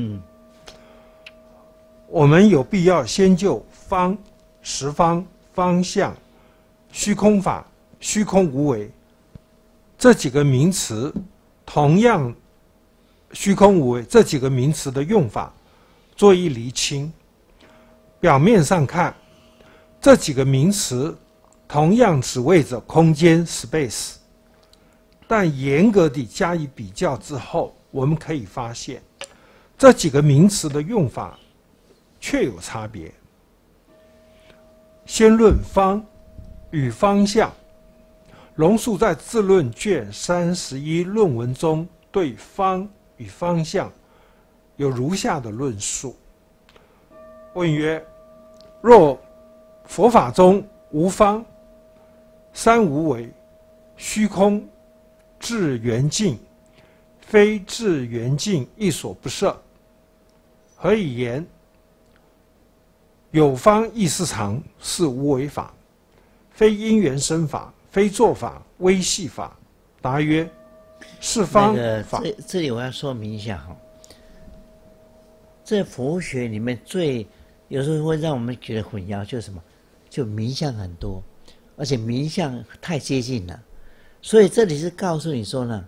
D: 我们有必要先就方、十方、方向、虚空法、虚空无为这几个名词，同样虚空无为这几个名词的用法做一厘清。表面上看，这几个名词同样只为着空间 space， 但严格地加以比较之后，我们可以发现这几个名词的用法确有差别。先论方与方向，龙树在自论卷31论文中对方与方向有如下的论述。问曰：若佛法中无方，三无为，虚空至圆净，非至圆净亦所不摄，何以言有方亦是常，是无为法，非因缘生法，非作法，微细法？答曰：是方法。
B: 这里我要说明一下哈，在佛学里面有时候会让我们觉得混淆，就是什么？就名相很多，而且名相太接近了，所以这里是告诉你说呢，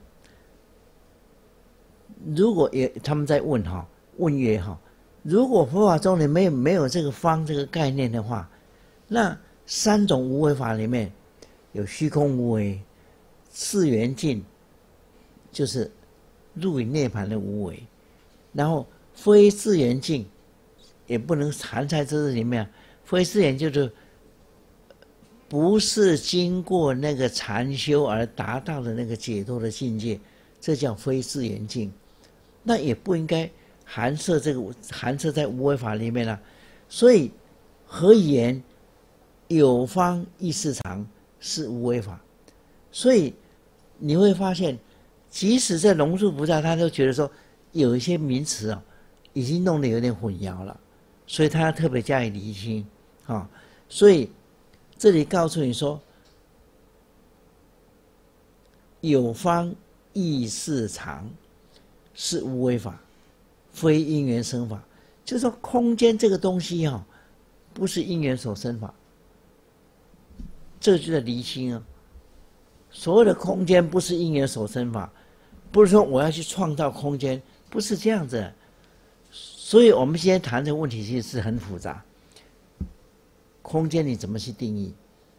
B: 如果他们在问曰如果佛法中你没有这个方这个概念的话，那三种无为法里面有虚空无为，次元境就是入于涅槃的无为，然后非次元境也不能含在这里面，非次元就是不是经过那个禅修而达到的那个解脱的境界，这叫非次元境。那也不应该含摄在无为法里面了。所以何以言有方亦是常是无为法？所以你会发现，即使在龙树菩萨，他都觉得说有一些名词啊，已经弄得有点混淆了，所以他要特别加以厘清啊。所以这里告诉你说，有方亦是常是无为法，非因缘生法。就是说空间这个东西啊，不是因缘所生法，这就在厘清啊。所有的空间不是因缘所生法，不是说我要去创造空间，不是这样子。所以我们现在谈的问题其实是很复杂。空间你怎么去定义？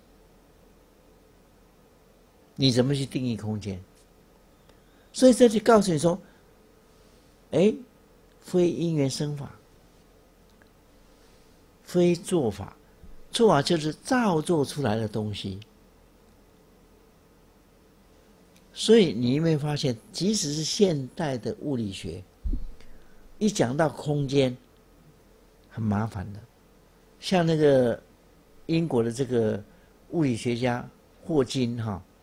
B: 你怎么去定义空间？所以这就告诉你说，非因缘生法，非做法，做法就是造作出来的东西。所以你有没有发现，即使是现代的物理学，一讲到空间，很麻烦的。像那个英国的这个物理学家霍金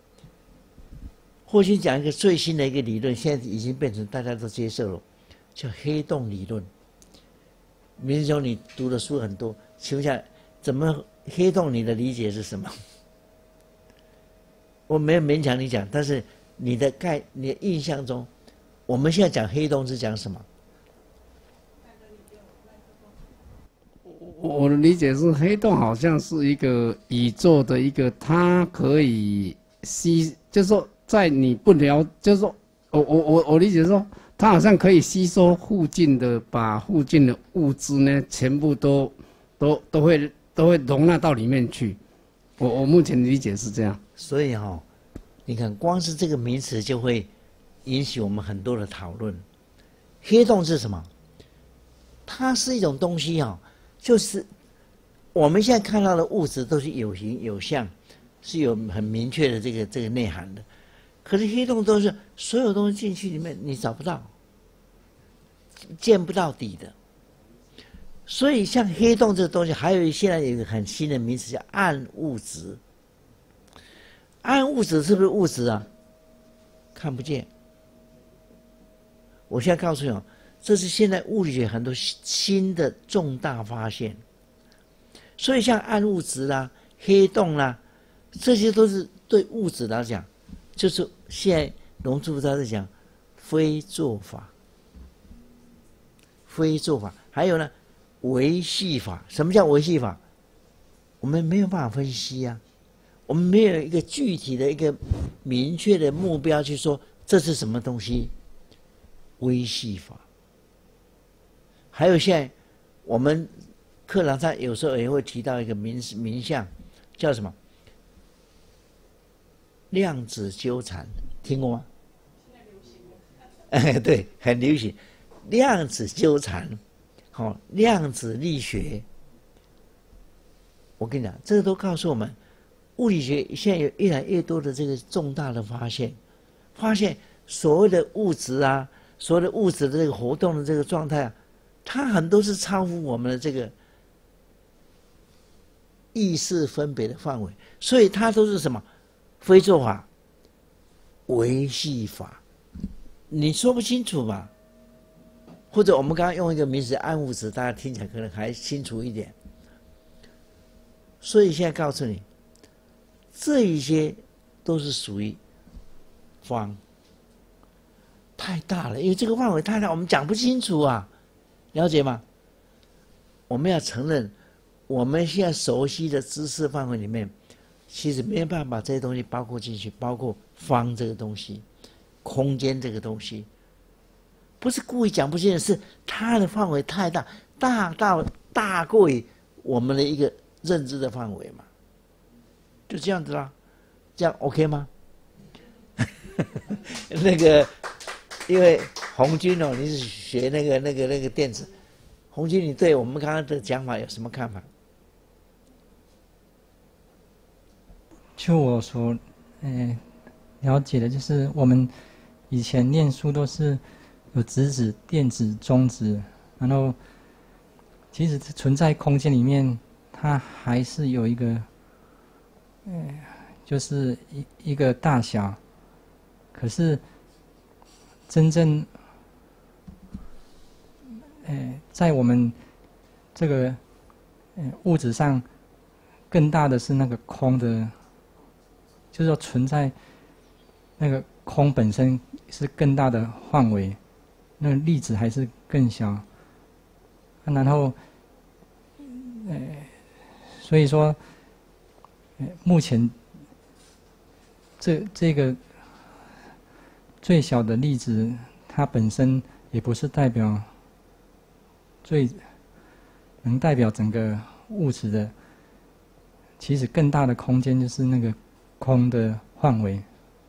B: 霍金讲一个最新的一个理论，现在已经变成大家都接受了，叫黑洞理论。明兄，你读的书很多，请问一下，怎么黑洞你的理解是什么？我没有勉强你讲，但是你的印象中，我们现在讲黑洞是讲什么？
E: 我的理解是，黑洞好像是一个宇宙的一个，它可以就是说，在你不了，就是说，我理解说，它好像可以吸收把附近的物质呢，全部都会容纳到里面去。我目前理解是这样。
B: 所以你看，光是这个名词就会引起我们很多的讨论。黑洞是什么？它是一种东西就是我们现在看到的物质都是有形有相，是有很明确的这个内涵的。可是黑洞都是所有东西进去里面你找不到，见不到底的。所以像黑洞这个东西，现在有一个很新的名词叫暗物质。暗物质是不是物质啊？看不见。我现在告诉你这是现在物理学很多新的重大发现。所以像暗物质啦、黑洞啦，这些都是对物质来讲，就是现在龙树菩萨在讲非做法。非做法，还有呢，维系法。什么叫维系法？我们没有办法分析啊，我们没有一个具体的一个明确的目标去说这是什么东西。维系法。还有现在我们课堂上有时候也会提到一个名相，叫什么？量子纠缠，听过吗？现在流行。对，很流行。量子纠缠，量子力学。我跟你讲，这个都告诉我们，物理学现在有越来越多的这个重大的发现，所谓的物质啊，所谓的物质的这个活动的这个状态它很多是超乎我们的这个意识分别的范围，所以它都是什么？非做法、维系法，你说不清楚嘛？或者我们刚刚用一个名词暗物质，大家听起来可能还清楚一点。所以现在告诉你，这一些都是属于方，太大了，因为这个范围太大，我们讲不清楚啊，了解吗？我们要承认，我们现在熟悉的知识范围里面，其实没有办法把这些东西包括进去，包括方这个东西，空间这个东西。不是故意讲不清楚，是它的范围太大，大过于我们的一个认知的范围嘛，就这样子啦。 这样 OK 吗？那个，因为红军哦，你是学那个电子，红军，你对我们刚刚的讲法有什么看法？
G: 就我所了解的，就是我们以前念书都是有质子、电子、中子，然后其实存在空间里面，它还是有一个，就是一个大小，可是真正，在我们这个物质上，更大的是那个空的，就是说存在那个空本身是更大的范围，那个粒子还是更小，然后，所以说，目前这个最小的粒子，它本身也不是代表能代表整个物质的，其实更大的空间就是那个空的范围。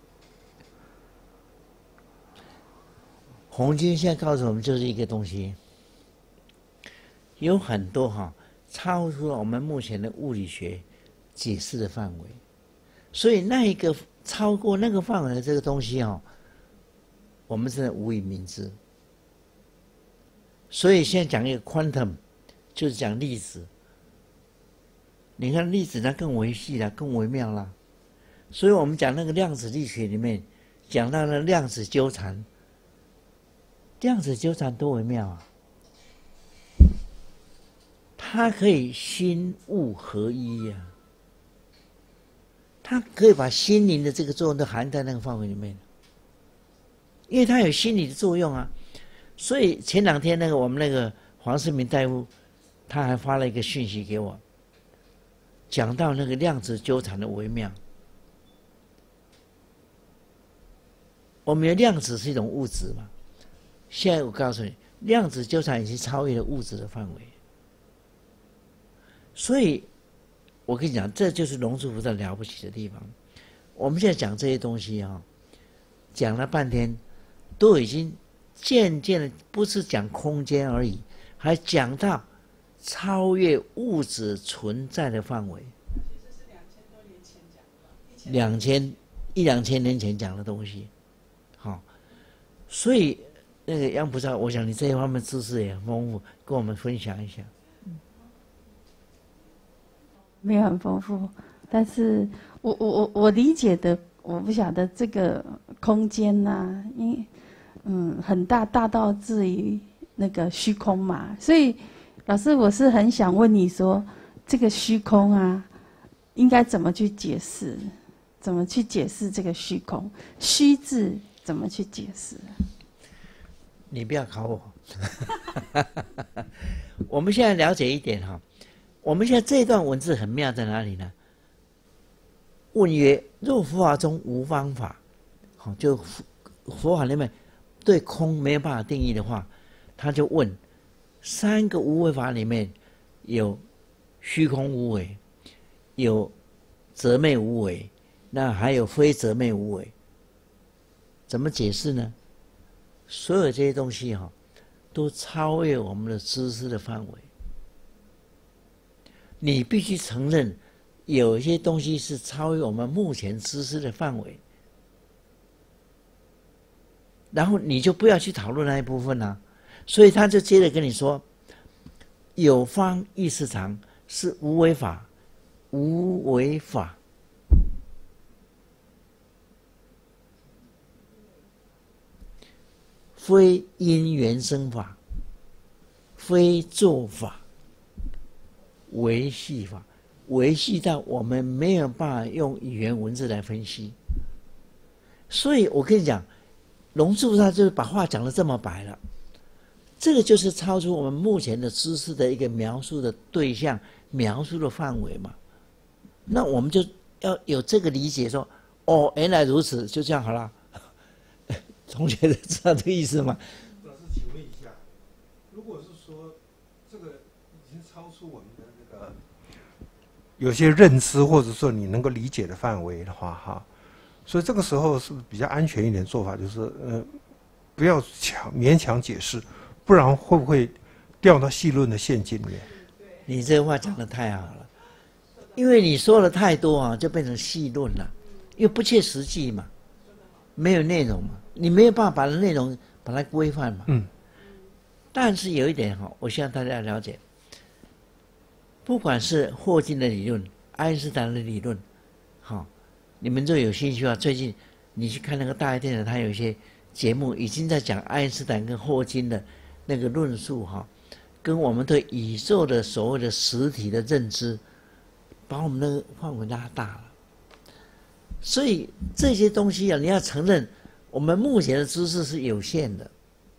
B: 红军现在告诉我们，就是一个东西，有很多超出了我们目前的物理学解释的范围，所以那一个超过那个范围的这个东西我们真的无以名之。所以现在讲一个 quantum， 就是讲粒子。你看粒子它更微细了，更微妙了。所以我们讲那个量子力学里面讲到了量子纠缠，量子纠缠多微妙啊！它可以心物合一呀，它可以把心灵的这个作用都含在那个范围里面，因为它有心理的作用啊。所以前两天我们那个黄世明大夫，他还发了一个讯息给我，讲到那个量子纠缠的微妙。我们的量子是一种物质嘛，现在我告诉你，量子纠缠已经超越了物质的范围。所以我跟你讲，这就是龙树菩萨了不起的地方。我们现在讲这些东西讲了半天，都已经渐渐的不是讲空间而已，还讲到超越物质存在的范围。
C: 其实是2000多年前讲的
B: ，2000年前讲的东西。所以那个杨菩萨，我想你这一方面知识也很丰富，跟我们分享一下。
A: 没有很丰富，但是我理解的，我不晓得这个空间呐，很大到至于那个虚空嘛，所以老师我是很想问你说，这个虚空啊，应该怎么去解释？怎么去解释这个虚空？虚字怎么去解释？
B: 你不要考我。我们现在了解一点我们现在这一段文字很妙在哪里呢？问曰：若佛法中无方法，就佛法里面对空没有办法定义的话，他就问三个无为法里面有虚空无为，有择昧无为，那还有非择昧无为，怎么解释呢？所有这些东西都超越我们的知识的范围。你必须承认，有一些东西是超越我们目前知识的范围，然后你就不要去讨论那一部分了。所以他就接着跟你说，有方意识常是无为法，无为法。非因缘生法，非作法，维系法，维系到我们没有办法用语言文字来分析。所以我跟你讲，龙树他就是把话讲得这么白了，这个就是超出我们目前的知识的一个描述的对象、描述的范围嘛。那我们就要有这个理解说，原来如此，就这样好了。同学知道这个意思吗？
D: 老师，请问一下，如果是说这个已经超出我们的那个有些认知或者说你能够理解的范围的话，哈，所以这个时候是不是比较安全一点做法，就是不要勉强解释，不然会不会掉到戏论的陷阱里面？
B: 你这话讲得太好了，因为你说的太多啊，就变成戏论了，因为不切实际嘛，没有内容嘛，你没有办法把内容把它规范嘛。但是有一点哈，我希望大家了解，不管是霍金的理论、爱因斯坦的理论，好，你们就有兴趣啊。最近你去看那个大爱电台，它有一些节目已经在讲爱因斯坦跟霍金的那个论述哈，跟我们对宇宙的所谓的实体的认知，把我们那个范围拉大了。所以这些东西啊，你要承认，我们目前的知识是有限的。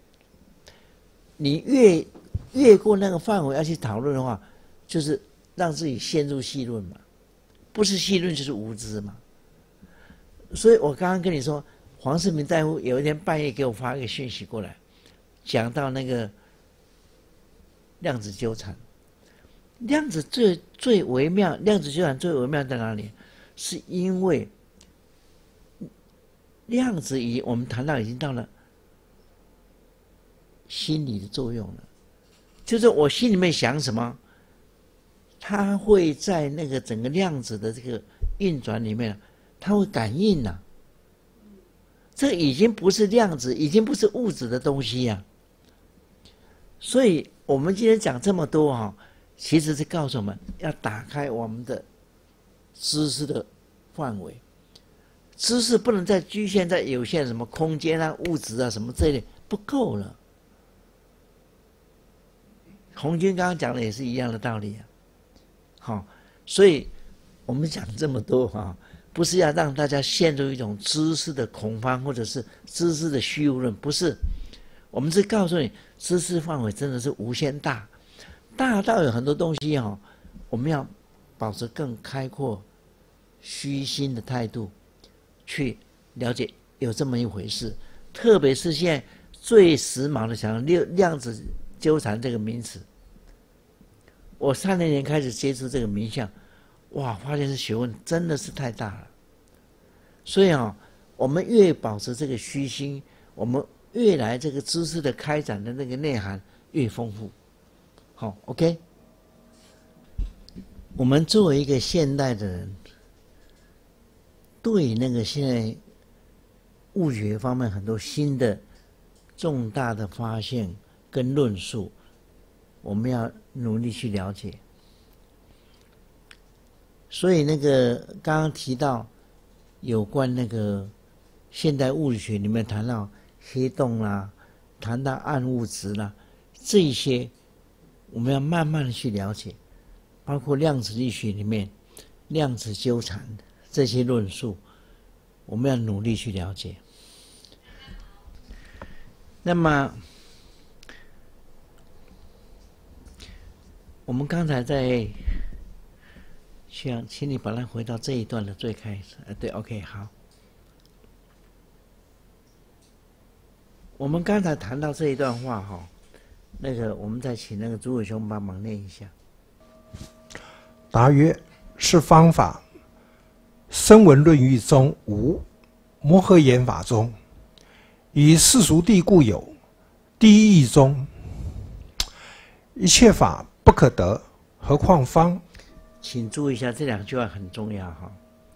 B: 你越过那个范围要去讨论的话，就是让自己陷入戏论嘛，不是戏论就是无知嘛。所以我刚刚跟你说，黄世明大夫有一天半夜给我发一个讯息过来，讲到那个量子纠缠，量子最微妙，量子纠缠最微妙在哪里？是因为量子我们谈到已经到了心理的作用了，就是我心里面想什么，它会在那个整个量子的这个运转里面，它会感应啊。这已经不是量子，已经不是物质的东西呀。所以我们今天讲这么多哈，其实是告诉我们要打开我们的知识的范围，知识不能再局限在有限什么空间啊、物质啊什么这一类，不够了。红军刚刚讲的也是一样的道理啊。好，所以我们讲这么多哈，不是要让大家陷入一种知识的恐慌或者是知识的虚无论，不是。我们是告诉你，知识范围真的是无限大，大到有很多东西哈，我们要保持更开阔、虚心的态度去了解有这么一回事。特别是现在最时髦的想量子纠缠这个名词，我3年前开始接触这个名相，哇，发现这学问真的是太大了。所以啊，我们越保持这个虚心，我们越来这个知识的开展的那个内涵越丰富。好 ，OK。我们作为一个现代的人，对那个现在物理学方面很多新的重大的发现跟论述，我们要努力去了解。所以那个刚刚提到有关那个现代物理学里面谈到黑洞啦，谈到暗物质啦，这一些我们要慢慢的去了解，包括量子力学里面量子纠缠这些论述，我们要努力去了解。那么我们刚才在请你把它回到这一段的最开始。对 ，OK， 好。我们刚才谈到这一段话哈，那个我们再请那个朱伟兄帮忙念一下。
D: 答曰：是方法。声闻论语中无，摩诃言法中，以世俗谛故有。第一义中，一切法不可得，何况方？
B: 请注意一下，这2句话很重要哈。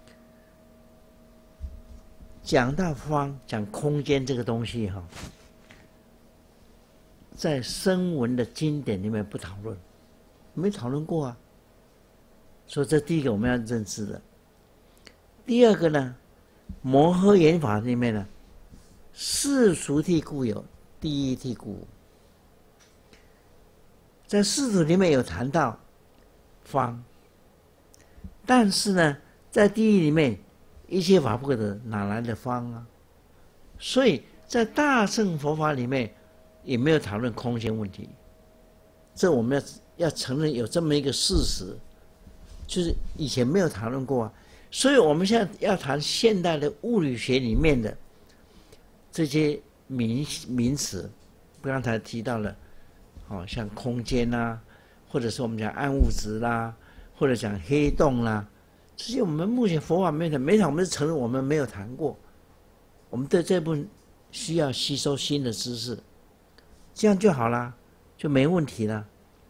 B: 讲到方，讲空间这个东西哈，在声闻的经典里面不讨论，没讨论过啊。所以这第一个我们要认知的。第二个呢，摩诃言法里面呢，世俗谛故有，第一谛故无。在世俗里面有谈到方，但是呢，在第一里面，一切法不可得，哪来的方啊？所以在大乘佛法里面也没有讨论空间问题。这我们要承认有这么一个事实，就是以前没有讨论过啊。所以我们现在要谈现代的物理学里面的这些名词，刚才提到了，像空间啦，或者是我们讲暗物质啦， 或者讲黑洞啦，这些我们目前佛法没有谈，没谈，我们是承认我们没有谈过。我们对这部分需要吸收新的知识，这样就好啦，就没问题了。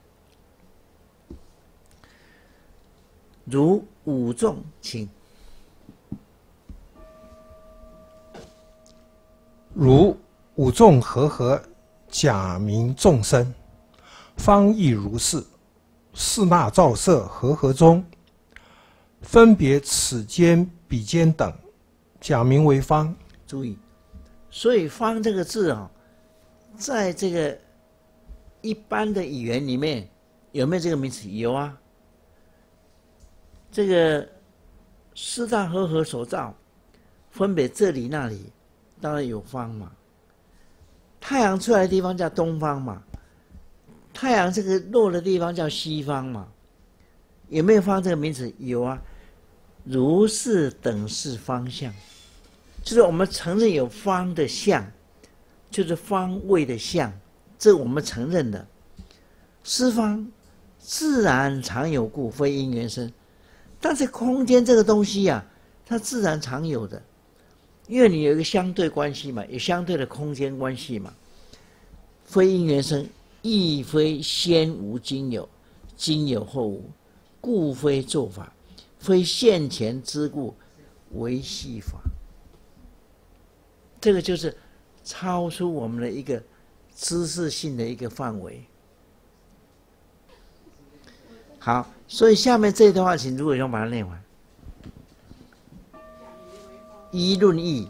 B: 如五众，请。
D: 如五众和假名众生，方亦如是。四那照色和中，分别此间彼间等，假名为方。
B: 注意，所以“方”这个字啊，在这个一般的语言里面有没有这个名词？有啊。这个四大和所照，分别这里那里，当然有方嘛。太阳出来的地方叫东方嘛，太阳这个落的地方叫西方嘛。有没有方这个名词？有啊。如是等是方相，就是我们承认有方的相，就是方位的相，这我们承认的。四方自然常有故，非因缘生。但是空间这个东西啊，它自然常有的，因为你有一个相对关系嘛，有相对的空间关系嘛。非因缘生，亦非先无今有，今有后无，故非作法，非现前之故，为系法。这个就是超出我们的一个知识性的一个范围。好，所以下面这一段话，请诸位兄把它念完。一论义，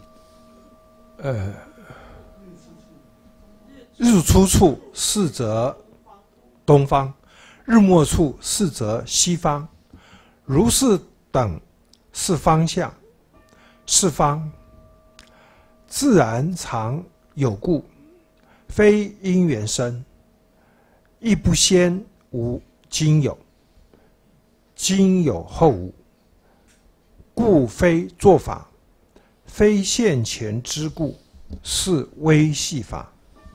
D: 日出处是则东方，日没处是则西方。如是等是方向，是方自然常有故，非因缘生，亦不先无今有，今有后无，故非作法，非现前之故，是微细法。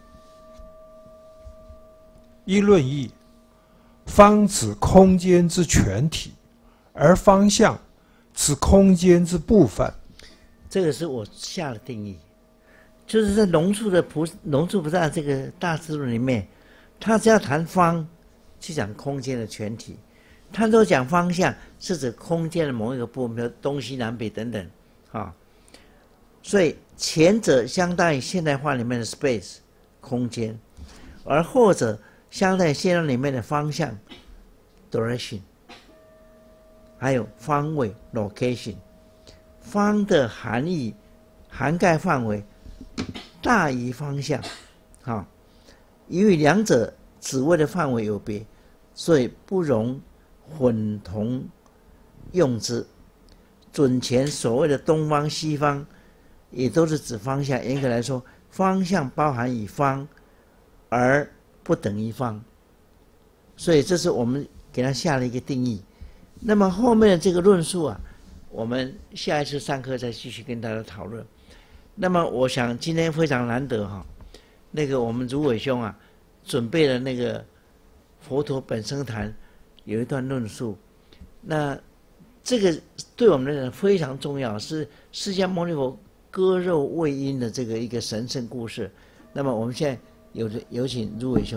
D: 一论义，方指空间之全体，而方向指空间之部分。
B: 这个是我下的定义，就是在龙树菩萨这个大智论里面，他只要谈方，去讲空间的全体；他都讲方向，是指空间的某一个部分，比如东西南北等等啊。所以前者相当于现代化里面的 space 空间，而后者相当于现代里面的方向 direction， 还有方位 location。方的含义涵盖范围大于方向，由于两者只为的范围有别，所以不容混同用之。准前所谓的东方西方，也都是指方向。严格来说，方向包含以方，而不等于方。所以这是我们给它下了一个定义。那么后面的这个论述啊，我们下一次上课再继续跟大家讨论。那么我想今天非常难得哈，那个我们如伟兄啊，准备了那个佛陀本生谈有一段论述，那这个对我们来讲非常重要，是释迦牟尼佛割肉喂鹰的这个一个神圣故事。那么我们现在有请如伟兄。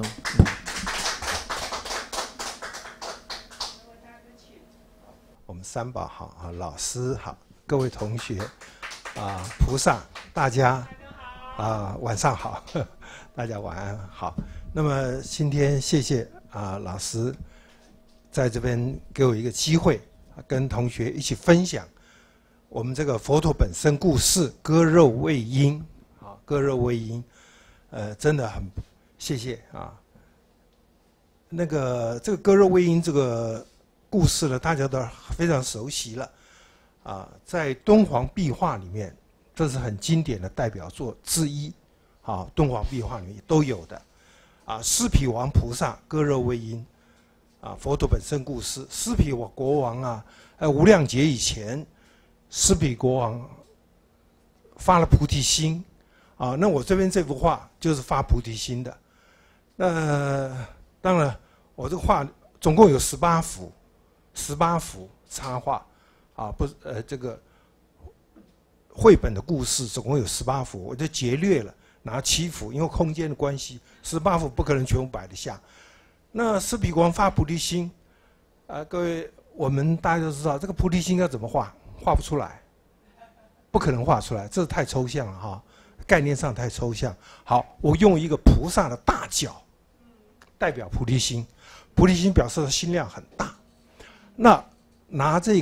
D: 我们三宝好啊，老师好，各位同学啊，菩萨大家啊晚上好，大家晚安好。那么今天谢谢啊老师在这边给我一个机会，跟同学一起分享我们这个佛陀本身故事割肉喂鹰啊，割肉喂鹰，真的很谢谢啊。那个这个割肉喂鹰这个故事呢，大家都非常熟悉了啊，在敦煌壁画里面，这是很经典的代表作之一啊，敦煌壁画里面都有的啊。尸毗王菩萨割肉喂鹰啊，佛陀本身故事。尸毗国王啊，无量劫以前，尸毗国王发了菩提心啊，那我这边这幅画就是发菩提心的。那当然，我这个画总共有18幅。 18幅插画，啊，不是这个绘本的故事总共有18幅，我就劫掠了，拿7幅，因为空间的关系，18幅不可能全部摆得下。那施比光发菩提心，各位我们大家都知道，这个菩提心要怎么画？画不出来，不可能画出来，这太抽象了哈，概念上太抽象。好，我用一个菩萨的大脚代表菩提心，菩提心表示的心量很大。那拿这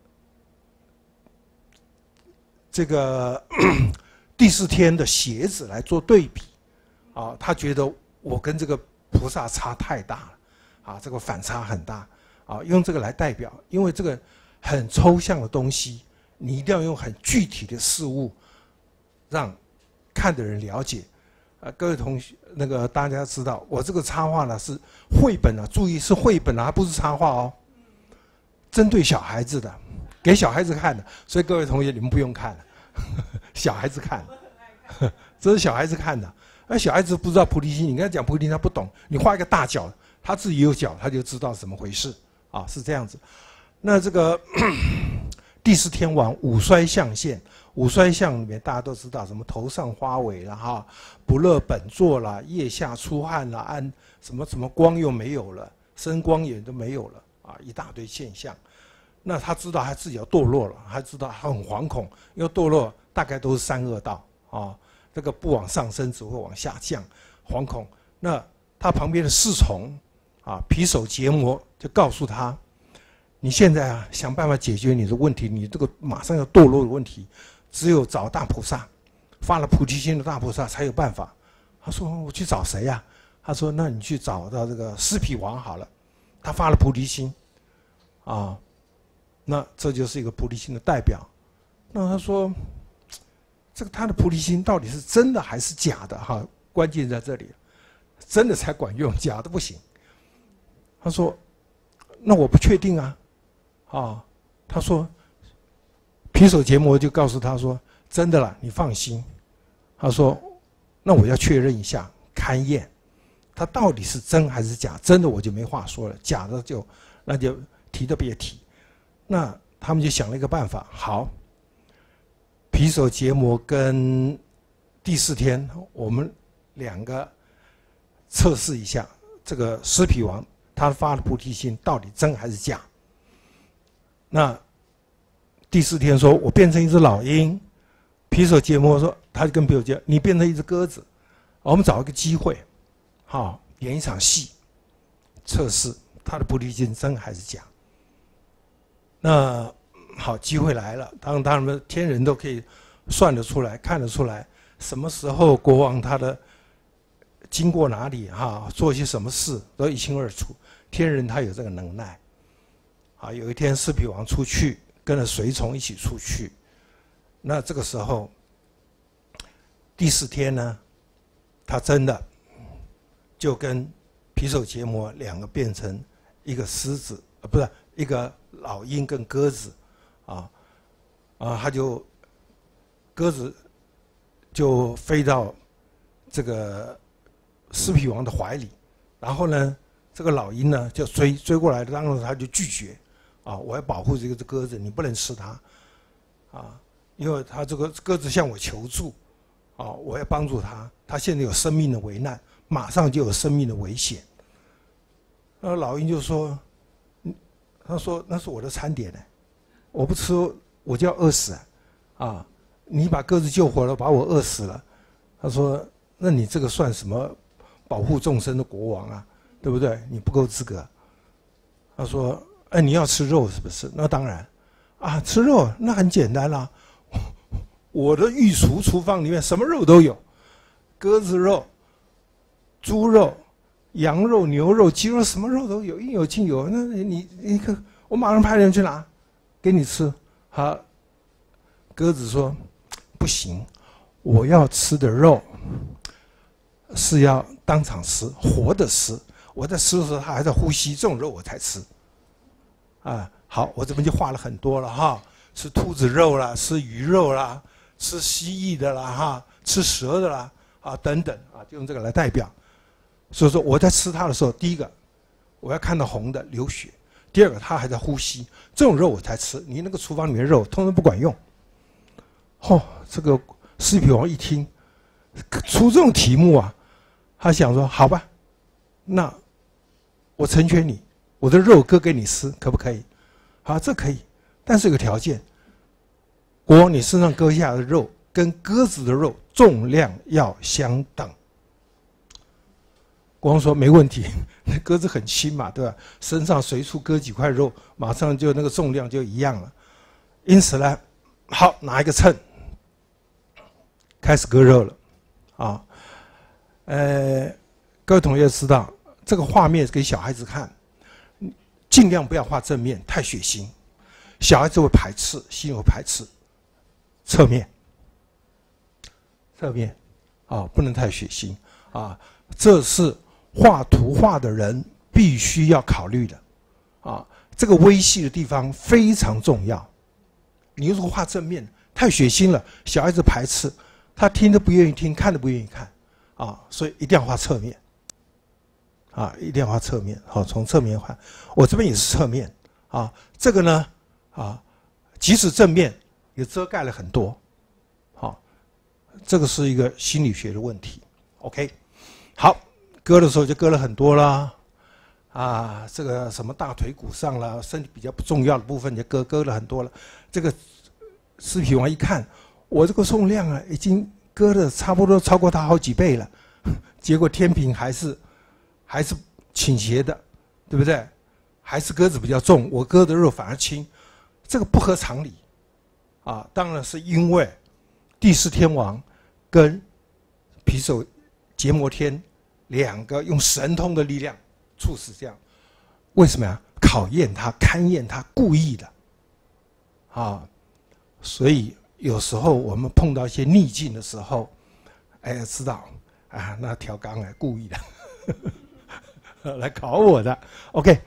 D: 个第4天的鞋子来做对比，啊，他觉得我跟这个菩萨差太大了，啊，这个反差很大，啊，用这个来代表，因为这个很抽象的东西，你一定要用很具体的事物，让看的人了解。各位同学，那个大家知道，我这个插画呢是绘本啊，注意是绘本啊，不是插画哦，针对小孩子的，给小孩子看的，所以各位同学你们不用看了，小孩子看的，这是小孩子看的。那小孩子不知道菩提心，你跟他讲菩提心他不懂，你画一个大脚，他自己有脚，他就知道怎么回事啊，是这样子。那这个第4天王五衰象现，五衰象里面大家都知道什么头上花尾啦哈，不乐本座啦，腋下出汗啦，安什么什么光又没有了，身光也都没有了啊，一大堆现象。那他知道他自己要堕落了，他知道他很惶恐，因为堕落大概都是3恶道啊，这个不往上升，只会往下降，惶恐。那他旁边的侍从啊，毗首羯摩就告诉他，你现在啊想办法解决你的问题，你这个马上要堕落的问题，只有找大菩萨，发了菩提心的大菩萨才有办法。他说我去找谁呀？他说那你去找到这个施比王好了，他发了菩提心啊，那这就是一个菩提心的代表。那他说这个他的菩提心到底是真的还是假的哈？关键在这里，真的才管用，假的不行。他说那我不确定啊。啊，他说，毗首羯摩就告诉他说：“真的啦，你放心。”他说：“那我要确认一下，勘验，他到底是真还是假？真的我就没话说了，假的那就提都别提。”那他们就想了一个办法，好，毗首羯摩跟第4天，我们2个测试一下这个施比王他发的菩提心到底真还是假。那第4天说，我变成一只老鹰，毗首羯摩说，他就跟毗首羯摩，你变成一只鸽子，我们找一个机会，好，演一场戏，测试他的菩提心真还是假。那好，机会来了，当然们天人都可以算得出来，看得出来，什么时候国王他的经过哪里哈，做些什么事都一清二楚，天人他有这个能耐。啊，有一天施比王出去，跟着随从一起出去。那这个时候，第4天呢，他真的就跟毗首羯摩2个变成一个狮子，不是一个老鹰跟鸽子，他就鸽子就飞到这个施比王的怀里，然后呢，这个老鹰呢就追过来，当时他就拒绝。啊，我要保护这个鸽子，你不能吃它，啊，因为它这个鸽子向我求助，啊，我要帮助它，它现在有生命的危难，马上就有生命的危险。那老鹰就说，他说那是我的餐点呢，我不吃我就要饿死啊，你把鸽子救活了，把我饿死了。他说，那你这个算什么保护众生的国王啊，对不对？你不够资格。他说。哎，你要吃肉是不是？那当然，啊，吃肉那很简单啦。我的御厨房里面什么肉都有，鸽子肉、猪肉、羊肉、牛肉、鸡肉，什么肉都有，应有尽有。那你可，我马上派人去拿，给你吃。好，鸽子说不行，我要吃的肉是要当场吃，活的吃。我在吃的时候，它还在呼吸，这种肉我才吃。啊，好，我这边就画了很多了哈，吃兔子肉啦，吃鱼肉啦，吃蜥蜴的啦哈，吃蛇的啦啊等等啊，就用这个来代表。所以说我在吃它的时候，第一个我要看到红的流血， 第二个他还在呼吸，这种肉我才吃，你那个厨房里面肉通通不管用。这个尸皮王一听出这种题目啊，他想说好吧，那我成全你，我的肉割给你吃，可不可以？好，这可以，但是有个条件，国王你身上割下的肉跟鸽子的肉重量要相等。国王说没问题，那鸽子很轻嘛，对吧？身上随处割几块肉，马上就那个重量就一样了。因此呢，好，拿一个秤，开始割肉了。各位同学知道这个画面给小孩子看，尽量不要画正面，太血腥，小孩子会排斥，心里会排斥。侧面，不能太血腥啊，这是画图画的人必须要考虑的这个微细的地方非常重要。你如果画正面太血腥了，小孩子排斥，他听都不愿意听，看都不愿意看所以一定要画侧面一定要画侧面。从侧面画，我这边也是侧面这个呢即使正面也遮盖了很多这个是一个心理学的问题。 OK， 好，割的时候就割了很多啦这个什么大腿骨上啦，身体比较不重要的部分就割了很多了。这个尸皮王一看，我这个重量已经割的差不多超过他好几倍了，结果天平还是倾斜的，对不对？还是鸽子比较重，我割的肉反而轻，这个不合常理当然是因为帝释天王跟毗首结摩天两个用神通的力量促使这样。为什么呀？考验他，勘验他，故意的所以有时候我们碰到一些逆境的时候，知道那条纲故意的来考我的。 OK，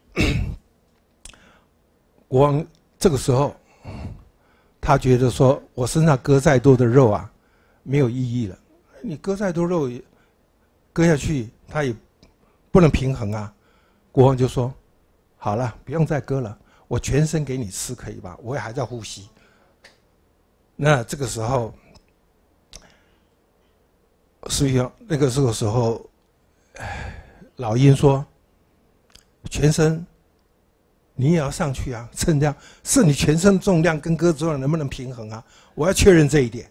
D: 国王这个时候他觉得说，我身上割再多的肉没有意义了，你割再多肉割下去它也不能平衡国王就说好了，不用再割了，我全身给你吃可以吧？我也还在呼吸。那这个时候那个时候老鹰说，全身你也要上去称这样是你全身重量跟鸽子重量能不能平衡我要确认这一点。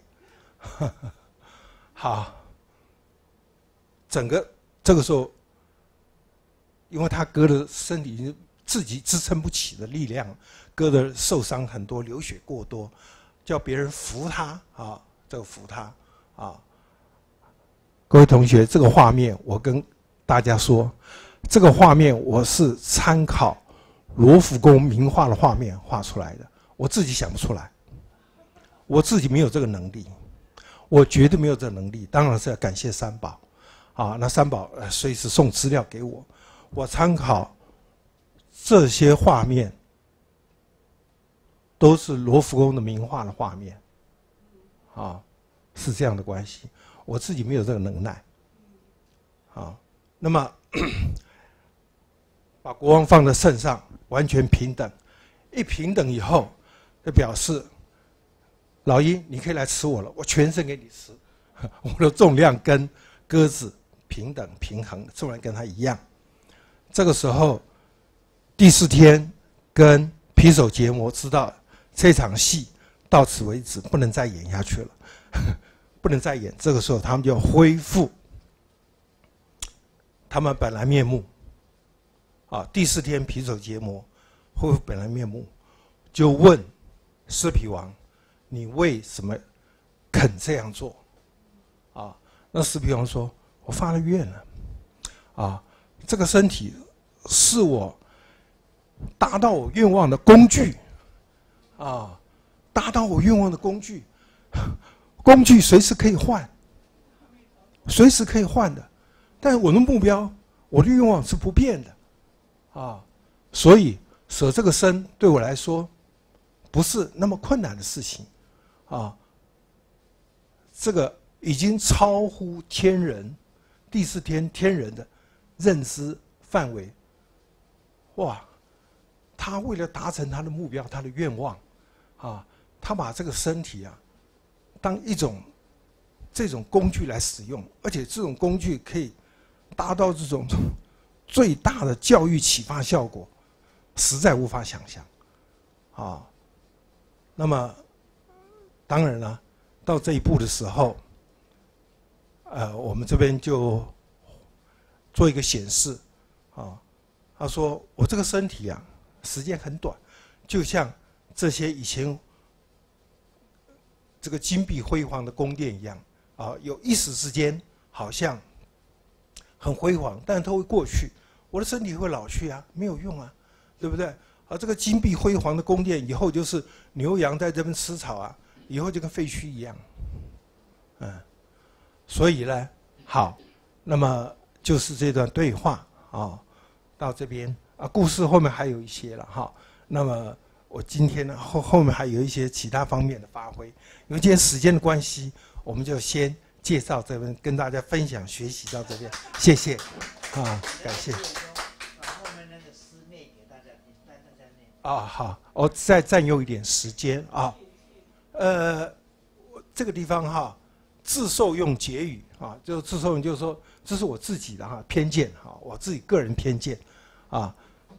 D: 好，整个这个时候，因为他割的身体自己支撑不起的力量，割的受伤很多，流血过多，叫别人扶他这个扶他各位同学，这个画面我跟大家说，这个画面我是参考罗浮宫名画的画面画出来的，我自己想不出来，我自己没有这个能力，我绝对没有这个能力。当然是要感谢三宝那三宝随时送资料给我，我参考这些画面都是罗浮宫的名画的画面是这样的关系，我自己没有这个能耐那么把国王放在圣上，完全平等，一平等以后就表示老鹰你可以来吃我了，我全身给你吃，我的重量跟鸽子平等平衡，重量跟它一样。这个时候第四天跟毗首结摩知道这场戏到此为止，不能再演下去了不能再演。这个时候他们就恢复他们本来面目第四天毗首结摩恢复本来面目，就问尸皮王，你为什么肯这样做那尸皮王说，我发了愿了这个身体是我达到我愿望的工具达到我愿望的工具，工具随时可以换，随时可以换的，但是我的目标，我的愿望是不变的所以舍这个身对我来说不是那么困难的事情这个已经超乎天人第四天天人的认知范围。哇， 他为了达成他的目标、他的愿望，啊，他把这个身体啊，当这种工具来使用，而且这种工具可以达到这种最大的教育启发效果，实在无法想象，啊。那么，当然了，到这一步的时候，我们这边就做一个显示，啊，他说我这个身体啊，时间很短，就像这些以前这个金碧辉煌的宫殿一样，啊，有一时之间好像很辉煌，但它会过去，我的身体会老去啊，没有用啊，对不对？啊，这个金碧辉煌的宫殿以后就是牛羊在这边吃草啊，以后就跟废墟一样，所以呢，好，那么就是这段对话啊，到这边啊，故事后面还有一些了哈。那么我今天呢后面还有一些其他方面的发挥，因为今天时间的关系，我们就先介绍这边，跟大家分享学习到这边，谢谢啊，感谢。啊，好，我再占用一点时间啊。这个地方哈，自受用结语啊，就自受用就是说，这是我自己的哈偏见哈，我自己个人偏见啊。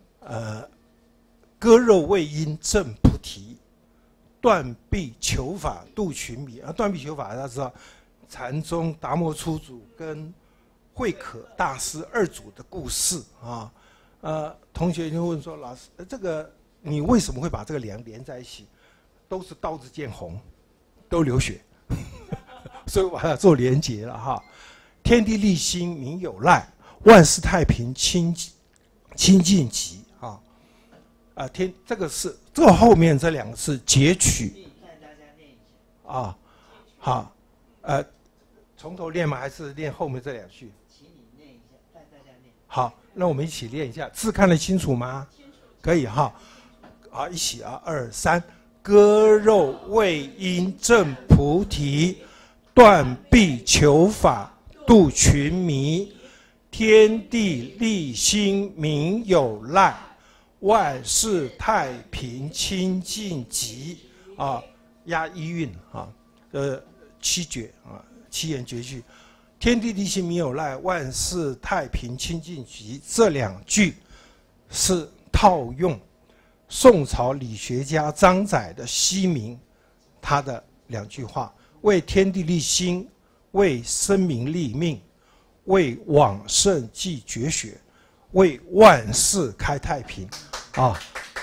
D: 割肉为因正菩提，断臂求法度群迷啊。断臂求法大家知道，禅宗达摩初祖跟慧可大师二祖的故事啊。同学就问说，老师，这个你为什么会把这个连在一起？都是刀子见红，都流血，所以我把它做连结了哈。天地立心民有赖，万事太平清净极啊。这个是这后面这两个是截取啊，好，从头练吗？还是练后面这两句？请你念一下，带大家念。好，那我们一起练一下，字看得清楚吗？可以哈。好，一起啊，2、3。割肉为因正菩提，断臂求法度群迷。天地立心民有赖，万事太平清净极。啊，押一韵啊，七绝啊，7言绝句。天地立心民有赖，万事太平清净极。这两句是套用宋朝理学家张载的西明，他的两句话：为天地立心，为生民立命，为往圣继绝学，为万事开太平。啊，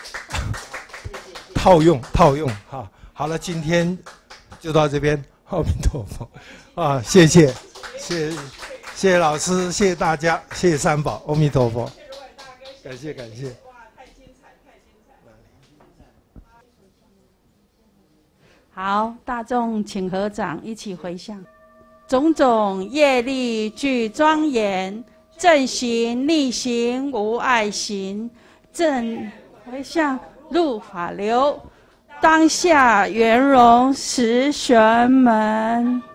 D: 套用哈。好了，今天就到这边，阿弥陀佛。啊，谢谢老师，谢谢大家，谢谢三宝，阿弥陀佛。感谢。
A: 好，大众请合掌，一起回向。种种业力具庄严，正行逆行无碍行，正回向入法流，当下圆融十玄门。